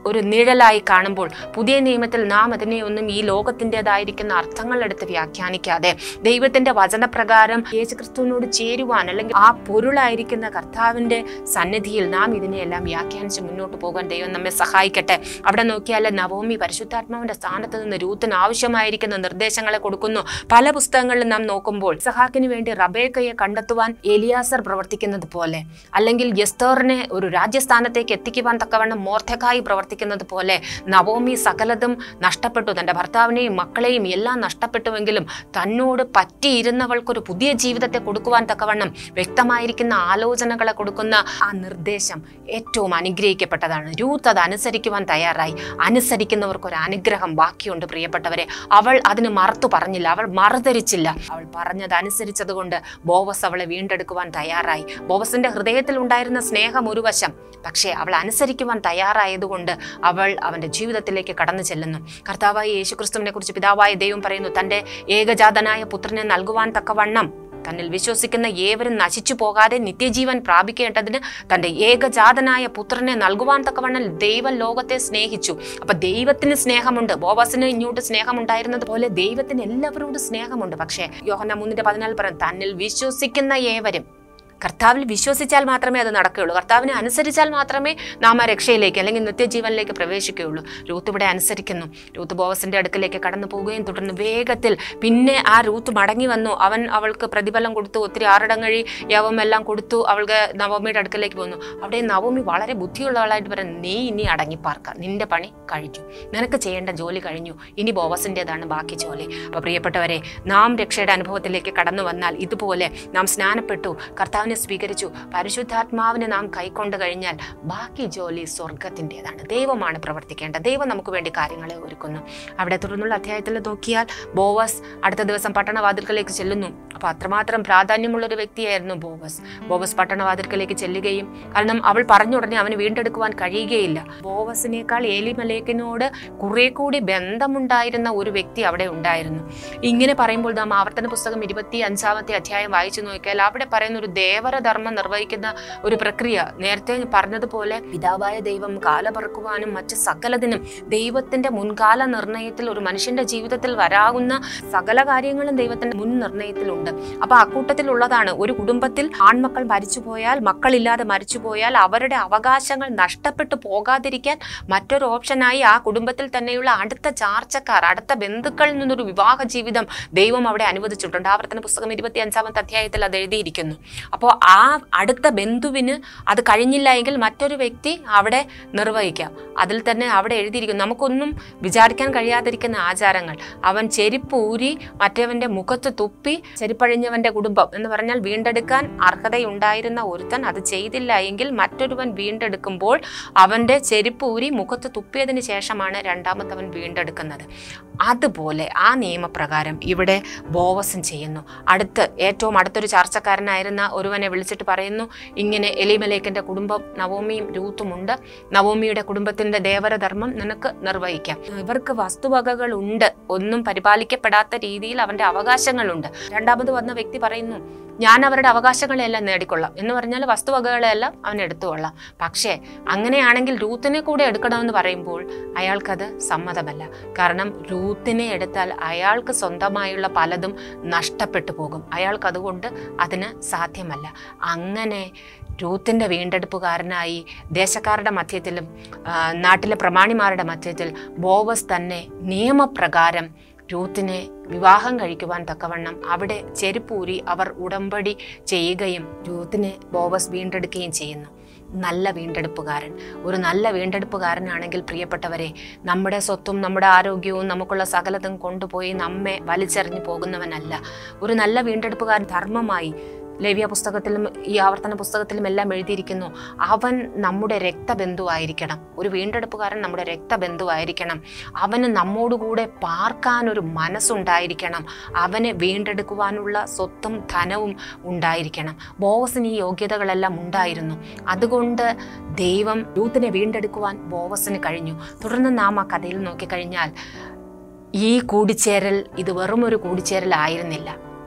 ഒരു നിഴലായി കാണുമ്പോൾ പുതിയ നിയമത്തിൽ നാം അതിനെ ഒന്നും ഈ ലോകത്തിൻ്റെതായിരിക്കുന്ന അർത്ഥങ്ങൾ എടുത്ത് വ്യാഖ്യാനിക്കാതെ ദൈവത്തിന്റെ വചനപ്രകാരം യേശുക്രിസ്തുവിനോട് ചേരുവാൻ അല്ലെങ്കിൽ ആ പൊരുളായിരിക്കുന്ന കർത്താവിന്റെ സന്നിധിയിൽ നാം ഇതിനെയെല്ലാം വ്യാഖ്യാനിച്ച് മുന്നോട്ട് പോകാൻ ദൈവം നമ്മെ സഹായിക്കട്ടെ. അവിടെ നോക്കിയാൽ നവോമി പരിശുദ്ധാത്മാവിന്റെ സ്ഥാനത്ത് നിന്ന് രൂത്തിന് ആവശ്യമായിരിക്കുന്ന നിർദ്ദേശങ്ങളെ കൊടുക്കുന്നു. പല പുസ്തകങ്ങളിലും നാം നോക്കുമ്പോൾ ഇസഹാക്കിന് വേണ്ടി റബേക്കയെ കണ്ടെത്തുവാൻ എലിയാസർ പ്രവർത്തിക്കുന്നത് പോലെ, അല്ലെങ്കിൽ എസ്തേറിനെ ഒരു രാജ്യസ്ഥാനത്തേക്ക് എത്തിക്കുവാൻ തക്കവണ്ണം മോർദെഖായി പ്രവർത്തിക്കുന്നത് പോലെ നവോമി സകലതും നഷ്ടപ്പെട്ടു. തൻ്റെ ഭർത്താവിനെയും മക്കളെയും എല്ലാം നഷ്ടപ്പെട്ടുവെങ്കിലും തന്നോട് പറ്റിയിരുന്നവൾക്കൊരു പുതിയ ജീവിതത്തെ കൊടുക്കുവാൻ തക്കവണ്ണം വ്യക്തമായിരിക്കുന്ന ആലോചനകളെ കൊടുക്കുന്ന ആ നിർദ്ദേശം ഏറ്റവും അനുഗ്രഹിക്കപ്പെട്ടതാണ്. രൂത്ത് അത് അനുസരിക്കുവാൻ തയ്യാറായി. അനുസരിക്കുന്നവർക്കൊരു അനുഗ്രഹം ബാക്കിയുണ്ട് പ്രിയപ്പെട്ടവരെ. അവൾ അതിന് മറുത്തു പറഞ്ഞില്ല, അവൾ മറുതരിച്ചില്ല. അവൾ പറഞ്ഞത് അനുസരിച്ചത് കൊണ്ട് ബോവസ് അവളെ വീണ്ടെടുക്കുവാൻ തയ്യാറായി. ബോവസിന്റെ ഹൃദയത്തിൽ ഉണ്ടായിരുന്ന സ്നേഹം ഒരു വശം, പക്ഷേ അവൾ അനുസരിക്കുവാൻ തയ്യാറായതുകൊണ്ട് അവൾ അവന്റെ ജീവിതത്തിലേക്ക് കടന്നു ചെല്ലുന്നു. കർത്താവായ യേശുക്രിസ്തുവിനെ കുറിച്ച് പിതാവായ ദൈവം പറയുന്നു, തന്റെ ഏകജാതനായ പുത്രനെ നൽകുവാൻ തക്കവണ്ണം തന്നിൽ വിശ്വസിക്കുന്ന ഏവരും നശിച്ചു പോകാതെ നിത്യജീവൻ പ്രാപിക്കേണ്ടതിന് തൻ്റെ ഏകജാതനായ പുത്രനെ നൽകുവാൻ തക്കവണ്ണം ദൈവം ലോകത്തെ സ്നേഹിച്ചു. അപ്പൊ ദൈവത്തിന് സ്നേഹമുണ്ട്. ബോവസിന് ഇങ്ങോട്ട് സ്നേഹമുണ്ടായിരുന്നത് പോലെ ദൈവത്തിന് എല്ലാവരോടും സ്നേഹമുണ്ട്. പക്ഷേ യോഹന്നാൻ മൂന്നിന്റെ പതിനാല് പറഞ്ഞു, തന്നിൽ വിശ്വസിക്കുന്ന ഏവരും, കർത്താവിൽ വിശ്വസിച്ചാൽ മാത്രമേ അത് നടക്കുകയുള്ളൂ. കർത്താവിനെ അനുസരിച്ചാൽ മാത്രമേ നാം ആ രക്ഷയിലേക്ക് അല്ലെങ്കിൽ നിത്യജീവനിലേക്ക് പ്രവേശിക്കുകയുള്ളൂ. രൂത്ത് ഇവിടെ അനുസരിക്കുന്നു. രൂത്ത് ബോവസിന്റെ അടുക്കലേക്ക് കടന്നു പോവുകയും തുടർന്ന് വേഗത്തിൽ പിന്നെ ആ രൂത്ത് മടങ്ങി വന്നു. അവൻ അവൾക്ക് പ്രതിഫലം കൊടുത്തു, ഒത്തിരി ആറടങ്ങഴി യവമെല്ലാം കൊടുത്തു. അവൾക്ക് നവോമിയുടെ അടുക്കലേക്ക് പോന്നു. അവിടെ നവോമി വളരെ ബുദ്ധിയുള്ളവളായിട്ട് പറയുന്നു, നീ ഇനി അടങ്ങിപ്പാർക്ക, നിന്റെ പണി കഴിഞ്ഞു, നിനക്ക് ചെയ്യേണ്ട ജോലി കഴിഞ്ഞു, ഇനി ബോവസിൻ്റെതാണ് ബാക്കി ജോലി. അപ്പോൾ പ്രിയപ്പെട്ടവരെ, നാം രക്ഷയുടെ അനുഭവത്തിലേക്ക് കടന്നു വന്നാൽ ഇതുപോലെ നാം സ്നാനപ്പെട്ടു, കർത്താവിനെ സ്വീകരിച്ചു, പരിശുദ്ധാത്മാവിനെ നാം കൈക്കൊണ്ട് കഴിഞ്ഞാൽ ബാക്കി ജോലി സ്വർഗത്തിൻ്റെതാണ്. ദൈവമാണ് പ്രവർത്തിക്കേണ്ടത്. ദൈവം നമുക്ക് വേണ്ടി കാര്യങ്ങളെ ഒരുക്കുന്നു. അവിടെ തുടർന്നുള്ള അധ്യായത്തിൽ നോക്കിയാൽ ബോവസ് അടുത്ത ദിവസം പട്ടണവാതിൽക്കലേക്ക് ചെല്ലുന്നു. അപ്പോൾ അത്രമാത്രം പ്രാധാന്യമുള്ളൊരു വ്യക്തിയായിരുന്നു ബോവസ്. ബോവസ് പട്ടണവാതിൽക്കലേക്ക് ചെല്ലുകയും, കാരണം അവൾ പറഞ്ഞ ഉടനെ അവന് വീണ്ടെടുക്കുവാൻ കഴിയുകയില്ല. ബോവസിനേക്കാൾ ഏലിമലേക്കിനോട് കുറെ കൂടി ബന്ധമുണ്ടായിരുന്ന ഒരു വ്യക്തി അവിടെ ഉണ്ടായിരുന്നു. ഇങ്ങനെ പറയുമ്പോൾ നാം ആവർത്തന പുസ്തകം ഇരുപത്തി അഞ്ചാമത്തെ അധ്യായം വായിച്ചു നോക്കിയാൽ അവിടെ പറയുന്ന ഒരു ദേവരധർമ്മം നിർവഹിക്കുന്ന ഒരു പ്രക്രിയ. നേരത്തെ പറഞ്ഞതുപോലെ പിതാവായ ദൈവം കാല പറക്കുവാനും മറ്റ് സകലതിനും ദൈവത്തിന്റെ മുൻകാല നിർണയത്തിൽ ഒരു മനുഷ്യന്റെ ജീവിതത്തിൽ വരാവുന്ന സകല കാര്യങ്ങളും ദൈവത്തിന്റെ മുൻ നിർണയത്തിലുണ്ട്. അപ്പൊ അക്കൂട്ടത്തിലുള്ളതാണ് ഒരു കുടുംബത്തിൽ ആൺമക്കൾ മരിച്ചുപോയാൽ, മക്കളില്ലാതെ മരിച്ചുപോയാൽ അവരുടെ അവകാശങ്ങൾ നഷ്ടപ്പെട്ടു പോകാതിരിക്കാൻ മറ്റൊരു ഓപ്ഷനായി ആ കുടുംബത്തിൽ തന്നെയുള്ള അടുത്ത ചാർച്ചക്കാർ, അടുത്ത ബന്ധുക്കളിൽ നിന്നൊരു വിവാഹ ജീവിതം ദൈവം അവിടെ അനുവദിച്ചിട്ടുണ്ട്. ആവർത്തന പുസ്തകം ഇരുപത്തി അഞ്ചാമത്തെ അധ്യായത്തിൽ അത് എഴുതിയിരിക്കുന്നു. അപ്പോൾ ആ അടുത്ത ബന്ധുവിന് അത് കഴിഞ്ഞില്ല എങ്കിൽ മറ്റൊരു വ്യക്തി അവിടെ നിർവഹിക്കാം. അതിൽ തന്നെ അവിടെ എഴുതിയിരിക്കുന്നു. നമുക്കൊന്നും വിചാരിക്കാൻ കഴിയാതിരിക്കുന്ന ആചാരങ്ങൾ. അവൻ ചെരുപ്പ് ഊരി മറ്റവന്റെ മുഖത്ത് തുപ്പി, ചെരുപ്പഴിഞ്ഞവന്റെ കുടുംബം എന്ന് പറഞ്ഞാൽ വീണ്ടെടുക്കാൻ അർഹതയുണ്ടായിരുന്ന ഒരുത്തൻ അത് ചെയ്തില്ല എങ്കിൽ മറ്റൊരുവൻ വീണ്ടെടുക്കുമ്പോൾ അവന്റെ ചെരുപ്പ് ഊരി മുഖത്ത് തുപ്പിയതിന് ശേഷമാണ് രണ്ടാമത്തവൻ വീണ്ടെടുക്കുന്നത്. അതുപോലെ ആ നിയമപ്രകാരം ഇവിടെ ബോവസും ചെയ്യുന്നു. അടുത്ത് ഏറ്റവും അടുത്തൊരു ചാർച്ചക്കാരനായിരുന്ന ഒരുവനെ വിളിച്ചിട്ട് പറയുന്നു, ഇങ്ങനെ എലിമലേക്കിന്റെ കുടുംബം നവോമിയും രൂത്തുമുണ്ട്, നവോമിയുടെ കുടുംബത്തിന്റെ ദേവരധർമ്മം നിനക്ക് നിർവഹിക്കാം. ഇവർക്ക് വസ്തുവകകൾ ഉണ്ട്, ഒന്നും പരിപാലിക്കപ്പെടാത്ത രീതിയിൽ അവന്റെ അവകാശങ്ങളുണ്ട്. രണ്ടാമത് വന്ന വ്യക്തി പറയുന്നു, ഞാൻ അവരുടെ അവകാശങ്ങളെല്ലാം നേടിക്കൊള്ളാം എന്ന് പറഞ്ഞാൽ വസ്തുവകകളെല്ലാം അവൻ എടുത്തുകൊള്ളാം. പക്ഷേ അങ്ങനെയാണെങ്കിൽ രൂത്തിനെ കൂടെ എടുക്കണമെന്ന് പറയുമ്പോൾ അയാൾക്കത് സമ്മതമല്ല. കാരണം രൂത്തിനെ എടുത്താൽ അയാൾക്ക് സ്വന്തമായുള്ള പലതും നഷ്ടപ്പെട്ടു പോകും. അയാൾക്ക് അതുകൊണ്ട് അതിന് സാധ്യമല്ല. അങ്ങനെ രൂത്തിന്റെ വീണ്ടെടുപ്പുകാരനായി ദേശക്കാരുടെ മധ്യത്തിലും നാട്ടിലെ പ്രമാണിമാരുടെ മധ്യത്തിൽ ബോവസ് തന്നെ നിയമപ്രകാരം രൂത്തിനെ വിവാഹം കഴിക്കുവാൻ തക്കവണ്ണം അവിടെ ചെരുപ്പൂരി അവർ ഉടമ്പടി ചെയ്യുകയും രൂത്തിനെ ബോവസ് വീണ്ടെടുക്കുകയും ചെയ്യുന്നു. നല്ല വീണ്ടെടുപ്പുകാരൻ. ഒരു നല്ല വീണ്ടെടുപ്പുകാരനാണെങ്കിൽ പ്രിയപ്പെട്ടവരെ, നമ്മുടെ സ്വത്തും നമ്മുടെ ആരോഗ്യവും നമുക്കുള്ള സകലതും കൊണ്ടുപോയി നമ്മെ വലിച്ചെറിഞ്ഞു പോകുന്നവനല്ല. ഒരു നല്ല വീണ്ടെടുപ്പുകാരൻ ധർമ്മമായി ലേവ്യ പുസ്തകത്തിലും ഈ ആവർത്തന പുസ്തകത്തിലും എല്ലാം എഴുതിയിരിക്കുന്നു, അവൻ നമ്മുടെ രക്തബന്ധുവായിരിക്കണം. ഒരു വീണ്ടെടുപ്പുകാരൻ നമ്മുടെ രക്തബന്ധുവായിരിക്കണം. അവന് നമ്മോടുകൂടെ പാർക്കാനൊരു മനസ്സുണ്ടായിരിക്കണം. അവനെ വീണ്ടെടുക്കുവാനുള്ള സ്വത്തും ധനവും ഉണ്ടായിരിക്കണം. ബോവസിന് ഈ യോഗ്യതകളെല്ലാം ഉണ്ടായിരുന്നു. അതുകൊണ്ട് ദൈവം രൂത്തിനെ വീണ്ടെടുക്കുവാൻ ബോവസിന് കഴിഞ്ഞു. തുടർന്ന് നാം ആ കഥയിൽ നോക്കിക്കഴിഞ്ഞാൽ ഈ കൂടിച്ചേരൽ ഇത് വെറും ഒരു കൂടിച്ചേരലായിരുന്നില്ല.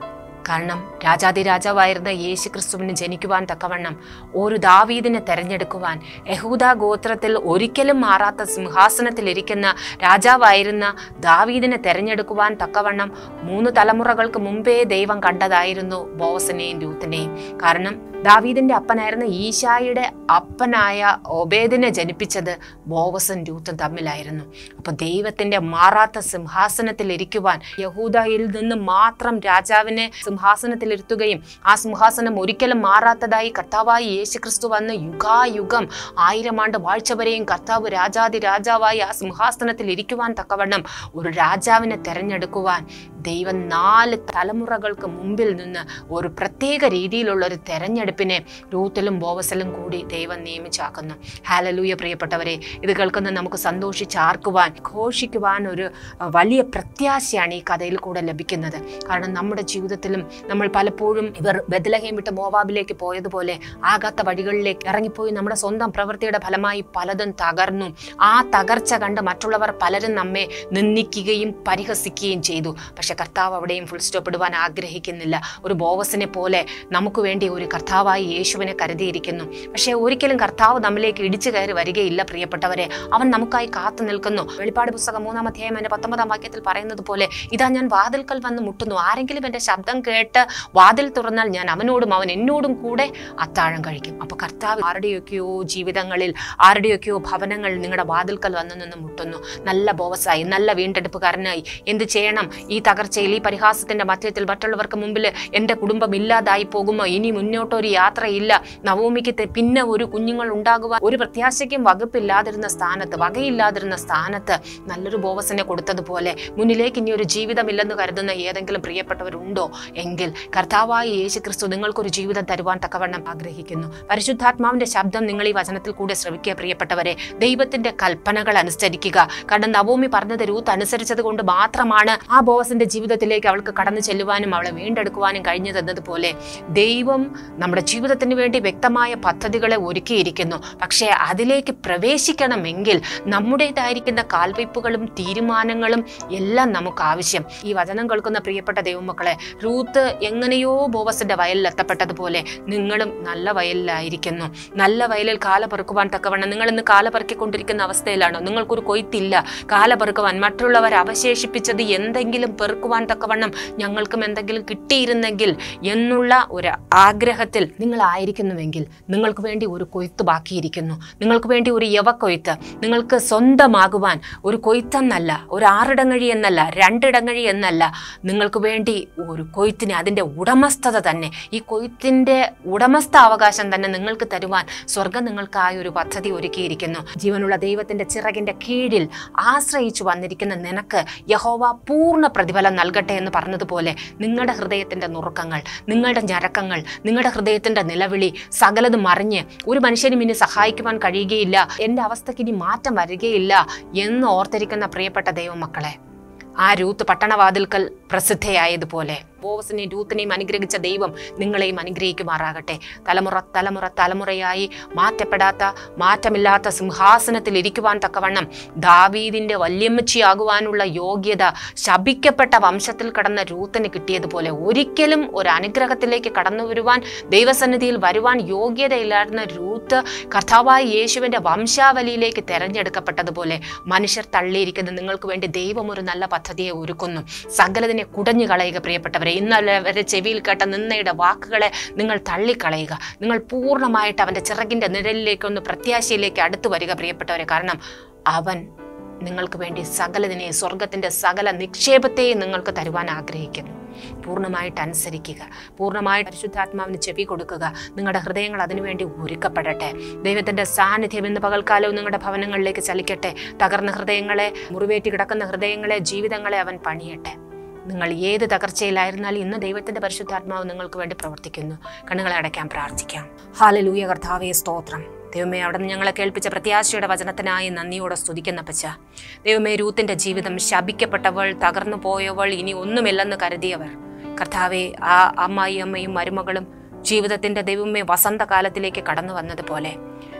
കാരണം രാജാതിരാജാവായിരുന്ന യേശു ക്രിസ്തുവിന് ജനിക്കുവാൻ തക്കവണ്ണം ഒരു ദാവീദിനെ തെരഞ്ഞെടുക്കുവാൻ യഹൂദ ഗോത്രത്തിൽ ഒരിക്കലും മാറാത്ത സിംഹാസനത്തിലിരിക്കുന്ന രാജാവായിരുന്ന ദാവീദിനെ തെരഞ്ഞെടുക്കുവാൻ തക്കവണ്ണം മൂന്ന് തലമുറകൾക്ക് മുമ്പേ ദൈവം കണ്ടതായിരുന്നു ബോവസിനെയും രൂത്തിനെയും. കാരണം ദാവീദിന്റെ അപ്പനായിരുന്ന ഈശായുടെ അപ്പനായ ഒബേദിനെ ജനിപ്പിച്ചത് ബോവസും രൂത്തും തമ്മിലായിരുന്നു. അപ്പൊ ദൈവത്തിന്റെ മാറാത്ത സിംഹാസനത്തിൽ ഇരിക്കുവാൻ യഹൂദയിൽ നിന്ന് മാത്രം രാജാവിനെ സിംഹാസനത്തിലിരുത്തുകയും ആ സിംഹാസനം ഒരിക്കലും മാറാത്തതായി കർത്താവായി യേശു ക്രിസ്തു വന്ന് യുഗായുഗം ആയിരം ആണ്ട് വാഴ്ച വരെയും കർത്താവ് രാജാതി രാജാവായി ആ സിംഹാസനത്തിൽ ഇരിക്കുവാൻ തക്കവണ്ണം ഒരു രാജാവിനെ തെരഞ്ഞെടുക്കുവാൻ ദൈവം നാല് തലമുറകൾക്ക് മുമ്പിൽ നിന്ന് ഒരു പ്രത്യേക രീതിയിലുള്ള ഒരു തെരഞ്ഞെടുപ്പിനെ രൂത്തിലും ബോവസിലും കൂടി ദൈവം നിയമിച്ചാക്കുന്നു. ഹല്ലേലൂയ പ്രിയപ്പെട്ടവരെ, ഇത് കേൾക്കുന്ന നമുക്ക് സന്തോഷിച്ചാർക്കുവാൻ ഘോഷിക്കുവാൻ ഒരു വലിയ പ്രത്യാശയാണ് ഈ കഥയിൽ കൂടെ ലഭിക്കുന്നത്. കാരണം നമ്മുടെ ജീവിതത്തിലും നമ്മൾ പലപ്പോഴും ഇവർ ബെത്ലഹേം വിട്ട് മോവാബിലേക്ക് പോയതുപോലെ ആകാത്ത വഴികളിലേക്ക് ഇറങ്ങിപ്പോയി നമ്മുടെ സ്വന്തം പ്രവൃത്തിയുടെ ഫലമായി പലതും തകർന്നു. ആ തകർച്ച കണ്ട് മറ്റുള്ളവർ പലരും നമ്മെ നിന്ദിക്കുകയും പരിഹസിക്കുകയും ചെയ്തു. പക്ഷെ കർത്താവ് അവിടെയും ഫുൾ സ്റ്റോപ്പ് ഇടുവാൻ ആഗ്രഹിക്കുന്നില്ല. ഒരു ബോവസിനെ പോലെ നമുക്ക് വേണ്ടി ഒരു കർത്താവായി യേശുവിനെ കരുതിയിരിക്കുന്നു. പക്ഷെ ഒരിക്കലും കർത്താവ് നമ്മിലേക്ക് ഇടിച്ചു കയറി വരികയില്ല പ്രിയപ്പെട്ടവരെ. അവൻ നമുക്കായി കാത്തു നിൽക്കുന്നു. വെളിപ്പാട് പുസ്തകം മൂന്നാം അധ്യായം എന്റെ പത്തൊമ്പതാം വാക്യത്തിൽ പറയുന്നത് പോലെ, ഇതാ ഞാൻ വാതിൽക്കൽ വന്ന് മുട്ടുന്നു, ആരെങ്കിലും എന്റെ ശബ്ദം കേട്ട് വാതിൽ തുറന്നാൽ ഞാൻ അവനോടും അവൻ എന്നോടും കൂടെ അത്താഴം കഴിക്കും. അപ്പൊ കർത്താവ് ആരുടെയൊക്കെയോ ജീവിതങ്ങളിൽ ആരുടെയൊക്കെയോ ഭവനങ്ങളിൽ നിങ്ങളുടെ വാതിൽക്കൽ വന്ന് നിന്ന് മുട്ടുന്നു. നല്ല ബോവസായി, നല്ല വീണ്ടെടുപ്പുകാരനായി എന്ത് ചെയ്യണം? ഈ തകർച്ചയിൽ, ഈ പരിഹാസത്തിന്റെ മധ്യത്തിൽ മറ്റുള്ളവർക്ക് മുമ്പിൽ എൻ്റെ കുടുംബം ഇല്ലാതായി പോകുമോ, ഇനി മുന്നോട്ടൊരു യാത്രയില്ല, നവോമിക്ക് പിന്നെ ഒരു കുഞ്ഞുങ്ങൾ ഉണ്ടാകുവാൻ ഒരു പ്രത്യാശയ്ക്കും വകുപ്പില്ലാതിരുന്ന സ്ഥാനത്ത്, വകയില്ലാതിരുന്ന സ്ഥാനത്ത് നല്ലൊരു ബോവസിനെ കൊടുത്തതുപോലെ മുന്നിലേക്ക് ഇനി ഒരു ജീവിതമില്ലെന്ന് കരുതുന്ന ഏതെങ്കിലും പ്രിയപ്പെട്ടവരുണ്ടോ എങ്കിൽ കർത്താവായ യേശു ക്രിസ്തു നിങ്ങൾക്കൊരു ജീവിതം തരുവാൻ തക്കവണ്ണം ആഗ്രഹിക്കുന്നു. പരിശുദ്ധാത്മാവിന്റെ ശബ്ദം നിങ്ങൾ ഈ വചനത്തിൽ കൂടെ ശ്രവിക്കുക പ്രിയപ്പെട്ടവരെ. ദൈവത്തിന്റെ കൽപ്പനകൾ അനുസരിക്കുക. കാരണം നവോമി പറഞ്ഞത് രൂത്ത് അനുസരിച്ചത് കൊണ്ട് മാത്രമാണ് ആ ബോവസിന്റെ ജീവിതത്തിലേക്ക് അവൾക്ക് കടന്നു ചെല്ലുവാനും അവളെ വീണ്ടെടുക്കുവാനും കഴിഞ്ഞതെന്നതുപോലെ ദൈവം നമ്മുടെ ജീവിതത്തിന് വേണ്ടി വ്യക്തമായ പദ്ധതികളെ ഒരുക്കിയിരിക്കുന്നു. പക്ഷേ അതിലേക്ക് പ്രവേശിക്കണമെങ്കിൽ നമ്മുടേതായിരിക്കുന്ന കാൽവയ്പ്പുകളും തീരുമാനങ്ങളും എല്ലാം നമുക്ക് ആവശ്യം. ഈ വചനം കേൾക്കുന്ന പ്രിയപ്പെട്ട ദൈവമക്കളെ, രൂത്ത് എങ്ങനെയോ ബോവസിന്റെ വയലിൽ എത്തപ്പെട്ടതുപോലെ നിങ്ങളും നല്ല വയലിലായിരിക്കുന്നു. നല്ല വയലിൽ കാല പെറുക്കുവാൻ തക്കവണ്ണം നിങ്ങൾ ഇന്ന് കാല പെറുക്കിക്കൊണ്ടിരിക്കുന്ന അവസ്ഥയിലാണോ? നിങ്ങൾക്കൊരു കൊയ്ത്തില്ല. കാല പെറുക്കുവാൻ മറ്റുള്ളവർ അവശേഷിപ്പിച്ചത് എന്തെങ്കിലും പെറുക്കുവാൻ തക്കവണ്ണം ഞങ്ങൾക്കും എന്തെങ്കിലും കിട്ടിയിരുന്നെങ്കിൽ എന്നുള്ള ഒരു ആഗ്രഹത്തിൽ നിങ്ങൾ ആയിരിക്കുന്നുവെങ്കിൽ നിങ്ങൾക്ക് വേണ്ടി ഒരു കൊയ്ത്ത് ബാക്കിയിരിക്കുന്നു. നിങ്ങൾക്ക് വേണ്ടി ഒരു യവക്കൊയ്ത്ത് നിങ്ങൾക്ക് സ്വന്തമാകുവാൻ ഒരു കൊയ്ത്തെന്നല്ല, ഒരു ആറിടങ്ങഴി എന്നല്ല, രണ്ടിടങ്ങഴി എന്നല്ല, നിങ്ങൾക്ക് വേണ്ടി ഒരു കൊയ്ത്തിന് അതിൻ്റെ ഉടമസ്ഥത തന്നെ, ഈ കൊയ്ത്തിൻ്റെ ഉടമസ്ഥ അവകാശം തന്നെ നിങ്ങൾക്ക് തരുവാൻ സ്വർഗം നിങ്ങൾക്കായ ഒരു പദ്ധതി ഒരുക്കിയിരിക്കുന്നു. ജീവനുള്ള ദൈവത്തിന്റെ ചിറകിന്റെ കീഴിൽ ആശ്രയിച്ചു വന്നിരിക്കുന്ന നിനക്ക് യഹോവ പൂർണ്ണ പ്രതിഫലം നൽകട്ടെ എന്ന് പറഞ്ഞതുപോലെ നിങ്ങളുടെ ഹൃദയത്തിന്റെ നുറുക്കങ്ങൾ, നിങ്ങളുടെ ഞരക്കങ്ങൾ, നിങ്ങളുടെ ഹൃദയത്തിന്റെ നിലവിളി സകലതും മറിഞ്ഞ് ഒരു മനുഷ്യനും ഇനി സഹായിക്കുവാൻ കഴിയുകയില്ല, എൻ്റെ അവസ്ഥയ്ക്ക് ഇനി മാറ്റം വരികയില്ല എന്ന് ഓർത്തിരിക്കുന്ന പ്രിയപ്പെട്ട ദൈവമക്കളെ, ആ രൂത്ത് പട്ടണവാതിൽക്കൽ പ്രസിദ്ധയായതുപോലെ ബോവസിനെയും രൂത്തിനെയും അനുഗ്രഹിച്ച ദൈവം നിങ്ങളെയും അനുഗ്രഹിക്കുമാറാകട്ടെ. തലമുറ തലമുറ തലമുറയായി മാറ്റപ്പെടാത്ത മാറ്റമില്ലാത്ത സിംഹാസനത്തിൽ ഇരിക്കുവാൻ തക്കവണ്ണം ദാവീദിന്റെ വല്യമ്മച്ചിയാകുവാനുള്ള യോഗ്യത ശപിക്കപ്പെട്ട വംശത്തിൽ കടന്ന രൂത്തിന് കിട്ടിയതുപോലെ ഒരിക്കലും ഒരു അനുഗ്രഹത്തിലേക്ക് കടന്നു വരുവാൻ, ദൈവസന്നിധിയിൽ വരുവാൻ യോഗ്യതയില്ലായിരുന്ന രൂത്ത് കർത്താവായ യേശുവിന്റെ വംശാവലിയിലേക്ക് തെരഞ്ഞെടുക്കപ്പെട്ടതുപോലെ മനുഷ്യർ തള്ളിയിരിക്കുന്ന നിങ്ങൾക്ക് വേണ്ടി ദൈവം ഒരു നല്ല പദ്ധതിയെ ഒരുക്കുന്നു. സകലതിനെ കുടഞ്ഞു കളയുക പ്രിയപ്പെട്ടവരെ. ഇന്നലെ വരെ ചെവിയിൽ കേട്ട നിന്നയുടെ വാക്കുകളെ നിങ്ങൾ തള്ളിക്കളയുക. നിങ്ങൾ പൂർണ്ണമായിട്ട് അവൻ്റെ ചിറകിൻ്റെ നിഴലിലേക്കൊന്ന് പ്രത്യാശയിലേക്ക് അടുത്തു വരിക പ്രിയപ്പെട്ടവരെ. കാരണം അവൻ നിങ്ങൾക്ക് വേണ്ടി സകലതിനെ, സ്വർഗത്തിൻ്റെ സകല നിക്ഷേപത്തെയും നിങ്ങൾക്ക് തരുവാൻ ആഗ്രഹിക്കുന്നു. പൂർണ്ണമായിട്ട് അനുസരിക്കുക, പൂർണ്ണമായിട്ട് പരിശുദ്ധാത്മാവിന് ചെവി കൊടുക്കുക. നിങ്ങളുടെ ഹൃദയങ്ങൾ അതിനുവേണ്ടി ഒരുക്കപ്പെടട്ടെ. ദൈവത്തിൻ്റെ സാന്നിധ്യം ഇന്ന് പകൽക്കാലവും നിങ്ങളുടെ ഭവനങ്ങളിലേക്ക് ചലിക്കട്ടെ. തകർന്ന ഹൃദയങ്ങളെ, മുറിവേറ്റി കിടക്കുന്ന ഹൃദയങ്ങളെ, ജീവിതങ്ങളെ അവൻ പണിയട്ടെ. നിങ്ങൾ ഏത് തകർച്ചയിലായിരുന്നാലും ഇന്ന് ദൈവത്തിൻ്റെ പരിശുദ്ധാത്മാവ് നിങ്ങൾക്ക് വേണ്ടി പ്രവർത്തിക്കുന്നു. കണ്ണുകളെ അടയ്ക്കാൻ പ്രാർത്ഥിക്കാം. ഹല്ലേലൂയ കർത്താവേ, സ്തോത്രം. ദൈവമേ, അവിടെ നിന്ന് ഞങ്ങളെ കേൾപ്പിച്ച പ്രത്യാശയുടെ വചനത്തിനായി നന്ദിയോടെ സ്തുതിക്കുന്ന പച്ച. ദൈവമേ, രൂത്തിന്റെ ജീവിതം ശപിക്കപ്പെട്ടവൾ, തകർന്നു പോയവൾ, ഇനി ഒന്നുമില്ലെന്ന് കരുതിയവർ, കർത്താവെ, ആ അമ്മായി അമ്മയും മരുമകളും ജീവിതത്തിന്റെ ദൈവമേ വസന്തകാലത്തിലേക്ക് കടന്നു വന്നതുപോലെ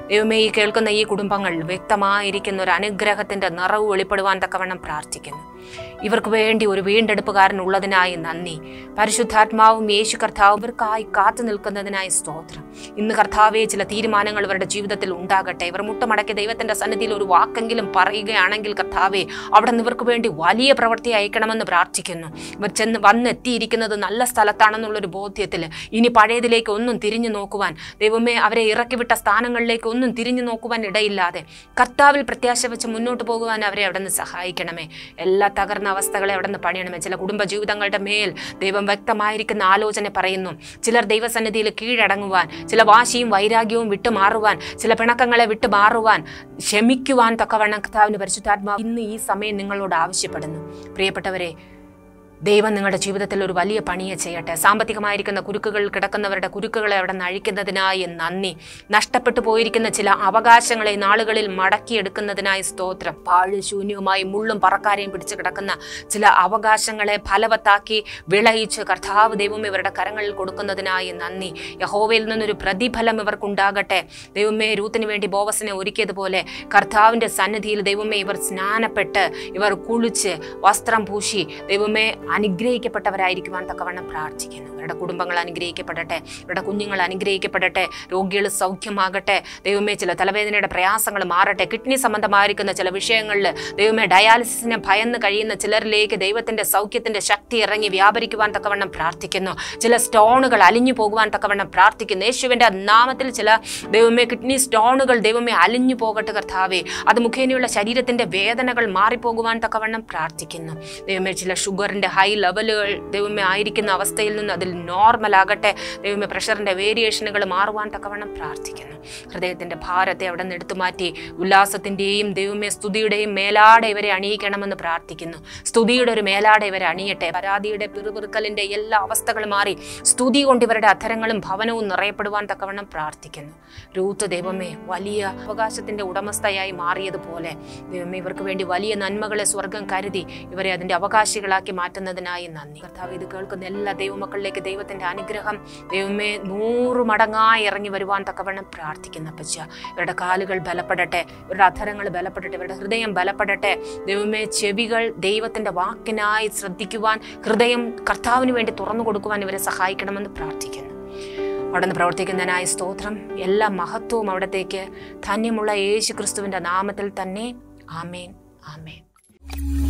ദൈവമേ, ഈ കേൾക്കുന്ന ഈ കുടുംബങ്ങൾ വ്യക്തമായിരിക്കുന്ന ഒരു അനുഗ്രഹത്തിന്റെ നിറവ് വെളിപ്പെടുവാൻ തക്കവണ്ണം പ്രാർത്ഥിക്കുന്നു. ഇവർക്ക് വേണ്ടി ഒരു വീണ്ടെടുപ്പുകാരൻ ഉള്ളതിനായി നന്ദി. പരിശുദ്ധാത്മാവും യേശു കർത്താവും ഇവർക്കായി കാത്തു നിൽക്കുന്നതിനായി സ്തോത്രം. ഇന്ന് കർത്താവെ, ചില തീരുമാനങ്ങൾ ഇവരുടെ ജീവിതത്തിൽ ഉണ്ടാകട്ടെ. ഇവർ മുട്ടമടക്കി ദൈവത്തിന്റെ സന്നിധിയിൽ ഒരു വാക്കെങ്കിലും പറയുകയാണെങ്കിൽ കർത്താവെ, അവിടെ നിന്ന് ഇവർക്ക് വേണ്ടി വലിയ പ്രവൃത്തി അയക്കണമെന്ന് പ്രാർത്ഥിക്കുന്നു. ഇവർ ചെന്ന് വന്നെത്തിയിരിക്കുന്നത് നല്ല സ്ഥലത്താണെന്നുള്ളൊരു ബോധ്യത്തിൽ ഇനി പഴയതിലേക്ക് ഒന്നും തിരിഞ്ഞു നോക്കുവാൻ, ദൈവമേ, അവരെ ഇറക്കിവിട്ട സ്ഥാനങ്ങളിലേക്ക് ഒന്നും തിരിഞ്ഞു നോക്കുവാൻ ഇടയില്ലാതെ കർത്താവിൽ പ്രത്യാശ വെച്ച് മുന്നോട്ട് പോകുവാൻ അവരെ അവിടെ നിന്ന് സഹായിക്കണമേ. എല്ലാ തകർന്ന അവസ്ഥകളെ അവിടെ നിന്ന് പണിയണമേ. ചില കുടുംബ ജീവിതങ്ങളുടെ മേൽ ദൈവം വ്യക്തമായിരിക്കുന്ന ആലോചന പറയുന്നു. ചിലർ ദൈവസന്നിധിയിൽ കീഴടങ്ങുവാൻ, ചില വാശിയും വൈരാഗ്യവും വിട്ടുമാറുവാൻ, ചില പിണക്കങ്ങളെ വിട്ടുമാറുവാൻ, ക്ഷമിക്കുവാൻ തക്കവണ്ണം കർത്താവിന്റെ പരിശുദ്ധാത്മാവ് ഇന്ന് ഈ സമയം നിങ്ങളോട് ആവശ്യപ്പെടുന്നു. പ്രിയപ്പെട്ടവരെ, ദൈവം നിങ്ങളുടെ ജീവിതത്തിൽ ഒരു വലിയ പണിയെ ചെയ്യട്ടെ. സാമ്പത്തികമായിരിക്കുന്ന കുരുക്കുകൾ കിടക്കുന്നവരുടെ കുരുക്കുകളെ അവിടെ നിന്ന് അഴിക്കുന്നതിനായി നന്ദി. നഷ്ടപ്പെട്ടു പോയിരിക്കുന്ന ചില അവകാശങ്ങളെ നാളുകളിൽ മടക്കിയെടുക്കുന്നതിനായി സ്തോത്രം. പാഴ് ശൂന്യവുമായി മുള്ളും പറക്കാരെയും പിടിച്ചു കിടക്കുന്ന ചില അവകാശങ്ങളെ ഫലവത്താക്കി വിളയിച്ച് കർത്താവ് ദൈവം ഇവരുടെ കരങ്ങളിൽ കൊടുക്കുന്നതിനായി നന്ദി. യഹോവയിൽ നിന്നൊരു പ്രതിഫലം ഇവർക്കുണ്ടാകട്ടെ. ദൈവമേ, രൂത്തിന് വേണ്ടി ബോവസിനെ ഒരുക്കിയതുപോലെ കർത്താവിന്റെ സന്നിധിയിൽ ദൈവമേ ഇവർ സ്നാനപ്പെട്ട് ഇവർ കുളിച്ച് വസ്ത്രം പൂശി ദൈവമേ അനുഗ്രഹിക്കപ്പെട്ടവരായിരിക്കുവാൻ തക്കവണ്ണം പ്രാർത്ഥിക്കുന്നു. ഇവരുടെ കുടുംബങ്ങൾ അനുഗ്രഹിക്കപ്പെടട്ടെ. ഇവരുടെ കുഞ്ഞുങ്ങൾ അനുഗ്രഹിക്കപ്പെടട്ടെ. രോഗികൾ സൗഖ്യമാകട്ടെ. ദൈവമേ, ചില തലവേദനയുടെ പ്രയാസങ്ങൾ മാറട്ടെ. കിഡ്നി സംബന്ധമായിരിക്കുന്ന ചില വിഷയങ്ങളിൽ ദൈവമേ ഡയാലിസിസിനെ ഭയന്ന് കഴിയുന്ന ചിലരിലേക്ക് ദൈവത്തിന്റെ സൗഖ്യത്തിന്റെ ശക്തി ഇറങ്ങി വ്യാപരിക്കുവാൻ തക്കവണ്ണം പ്രാർത്ഥിക്കുന്നു. ചില സ്റ്റോണുകൾ അലിഞ്ഞു പോകുവാൻ തക്കവണ്ണം പ്രാർത്ഥിക്കുന്നു. യേശുവിന്റെ നാമത്തിൽ ചില ദൈവമേ കിഡ്നി സ്റ്റോണുകൾ ദൈവമേ അലിഞ്ഞു പോകട്ടെ കർത്താവേ. അത് മുഖേനയുള്ള ശരീരത്തിന്റെ വേദനകൾ മാറിപ്പോകുവാൻ തക്കവണ്ണം പ്രാർത്ഥിക്കുന്നു. ദൈവമേ, ചില ഷുഗറിന്റെ ഹൈ ലെവലുകൾ ദൈവമേ ആയിരിക്കുന്ന അവസ്ഥയിൽ നിന്ന് അതിൽ നോർമൽ ആകട്ടെ. ദൈവമേ, പ്രഷറിന്റെ വേരിയേഷനുകൾ മാറുവാൻ തക്കവണ്ണം പ്രാർത്ഥിക്കുന്നു. ഹൃദയത്തിന്റെ ഭാരത്തെ അവിടെ നിന്ന് എടുത്തു മാറ്റി ഉല്ലാസത്തിന്റെയും ദൈവമേ സ്തുതിയുടെയും മേലാടെ ഇവരെ അണിയിക്കണമെന്ന് പ്രാർത്ഥിക്കുന്നു. സ്തുതിയുടെ ഒരു മേലാടെ ഇവരെ അണിയട്ടെ. പരാതിയുടെ പിറുപിറുക്കലിന്റെ എല്ലാ അവസ്ഥകളും മാറി സ്തുതി കൊണ്ട് ഇവരുടെ അധരങ്ങളും ഭവനവും നിറയപ്പെടുവാൻ തക്കവണ്ണം പ്രാർത്ഥിക്കുന്നു. രൂത്ത് ദൈവമേ വലിയ അവകാശത്തിന്റെ ഉടമസ്ഥയായി മാറിയതുപോലെ ദൈവമേ ഇവർക്ക് വേണ്ടി വലിയ നന്മകളെ സ്വർഗം കരുതി ഇവരെ അതിന്റെ അവകാശികളാക്കി മാറ്റുന്നതിനായി നന്ദി. കർത്താവ്, ഇത് കേൾക്കുന്ന എല്ലാ ദൈവമക്കളിലേക്ക് ദൈവത്തിന്റെ അനുഗ്രഹം ദൈവമേ നൂറു മടങ്ങായി ഇറങ്ങി വരുവാൻ തക്കവണ്ണം പ്രാർത്ഥിക്കുന്ന പച്ച. ഇവരുടെ കാലുകൾ ബലപ്പെടട്ടെ, ഇവരുടെ അധരങ്ങൾ ബലപ്പെടട്ടെ, ഇവരുടെ ഹൃദയം ബലപ്പെടട്ടെ. ദൈവമേ, ചെവികൾ ദൈവത്തിന്റെ വാക്കിനായി ശ്രദ്ധിക്കുവാൻ, ഹൃദയം കർത്താവിന് വേണ്ടി തുറന്നു കൊടുക്കുവാൻ ഇവരെ സഹായിക്കണമെന്ന് പ്രാർത്ഥിക്കുന്നു. അവിടെ നിന്ന് പ്രവർത്തിക്കുന്നതിനായി സ്തോത്രം. എല്ലാ മഹത്വവും അവിടത്തേക്ക് ധന്യമുള്ള യേശു ക്രിസ്തുവിന്റെ നാമത്തിൽ തന്നെ. ആമേൻ, ആമേൻ.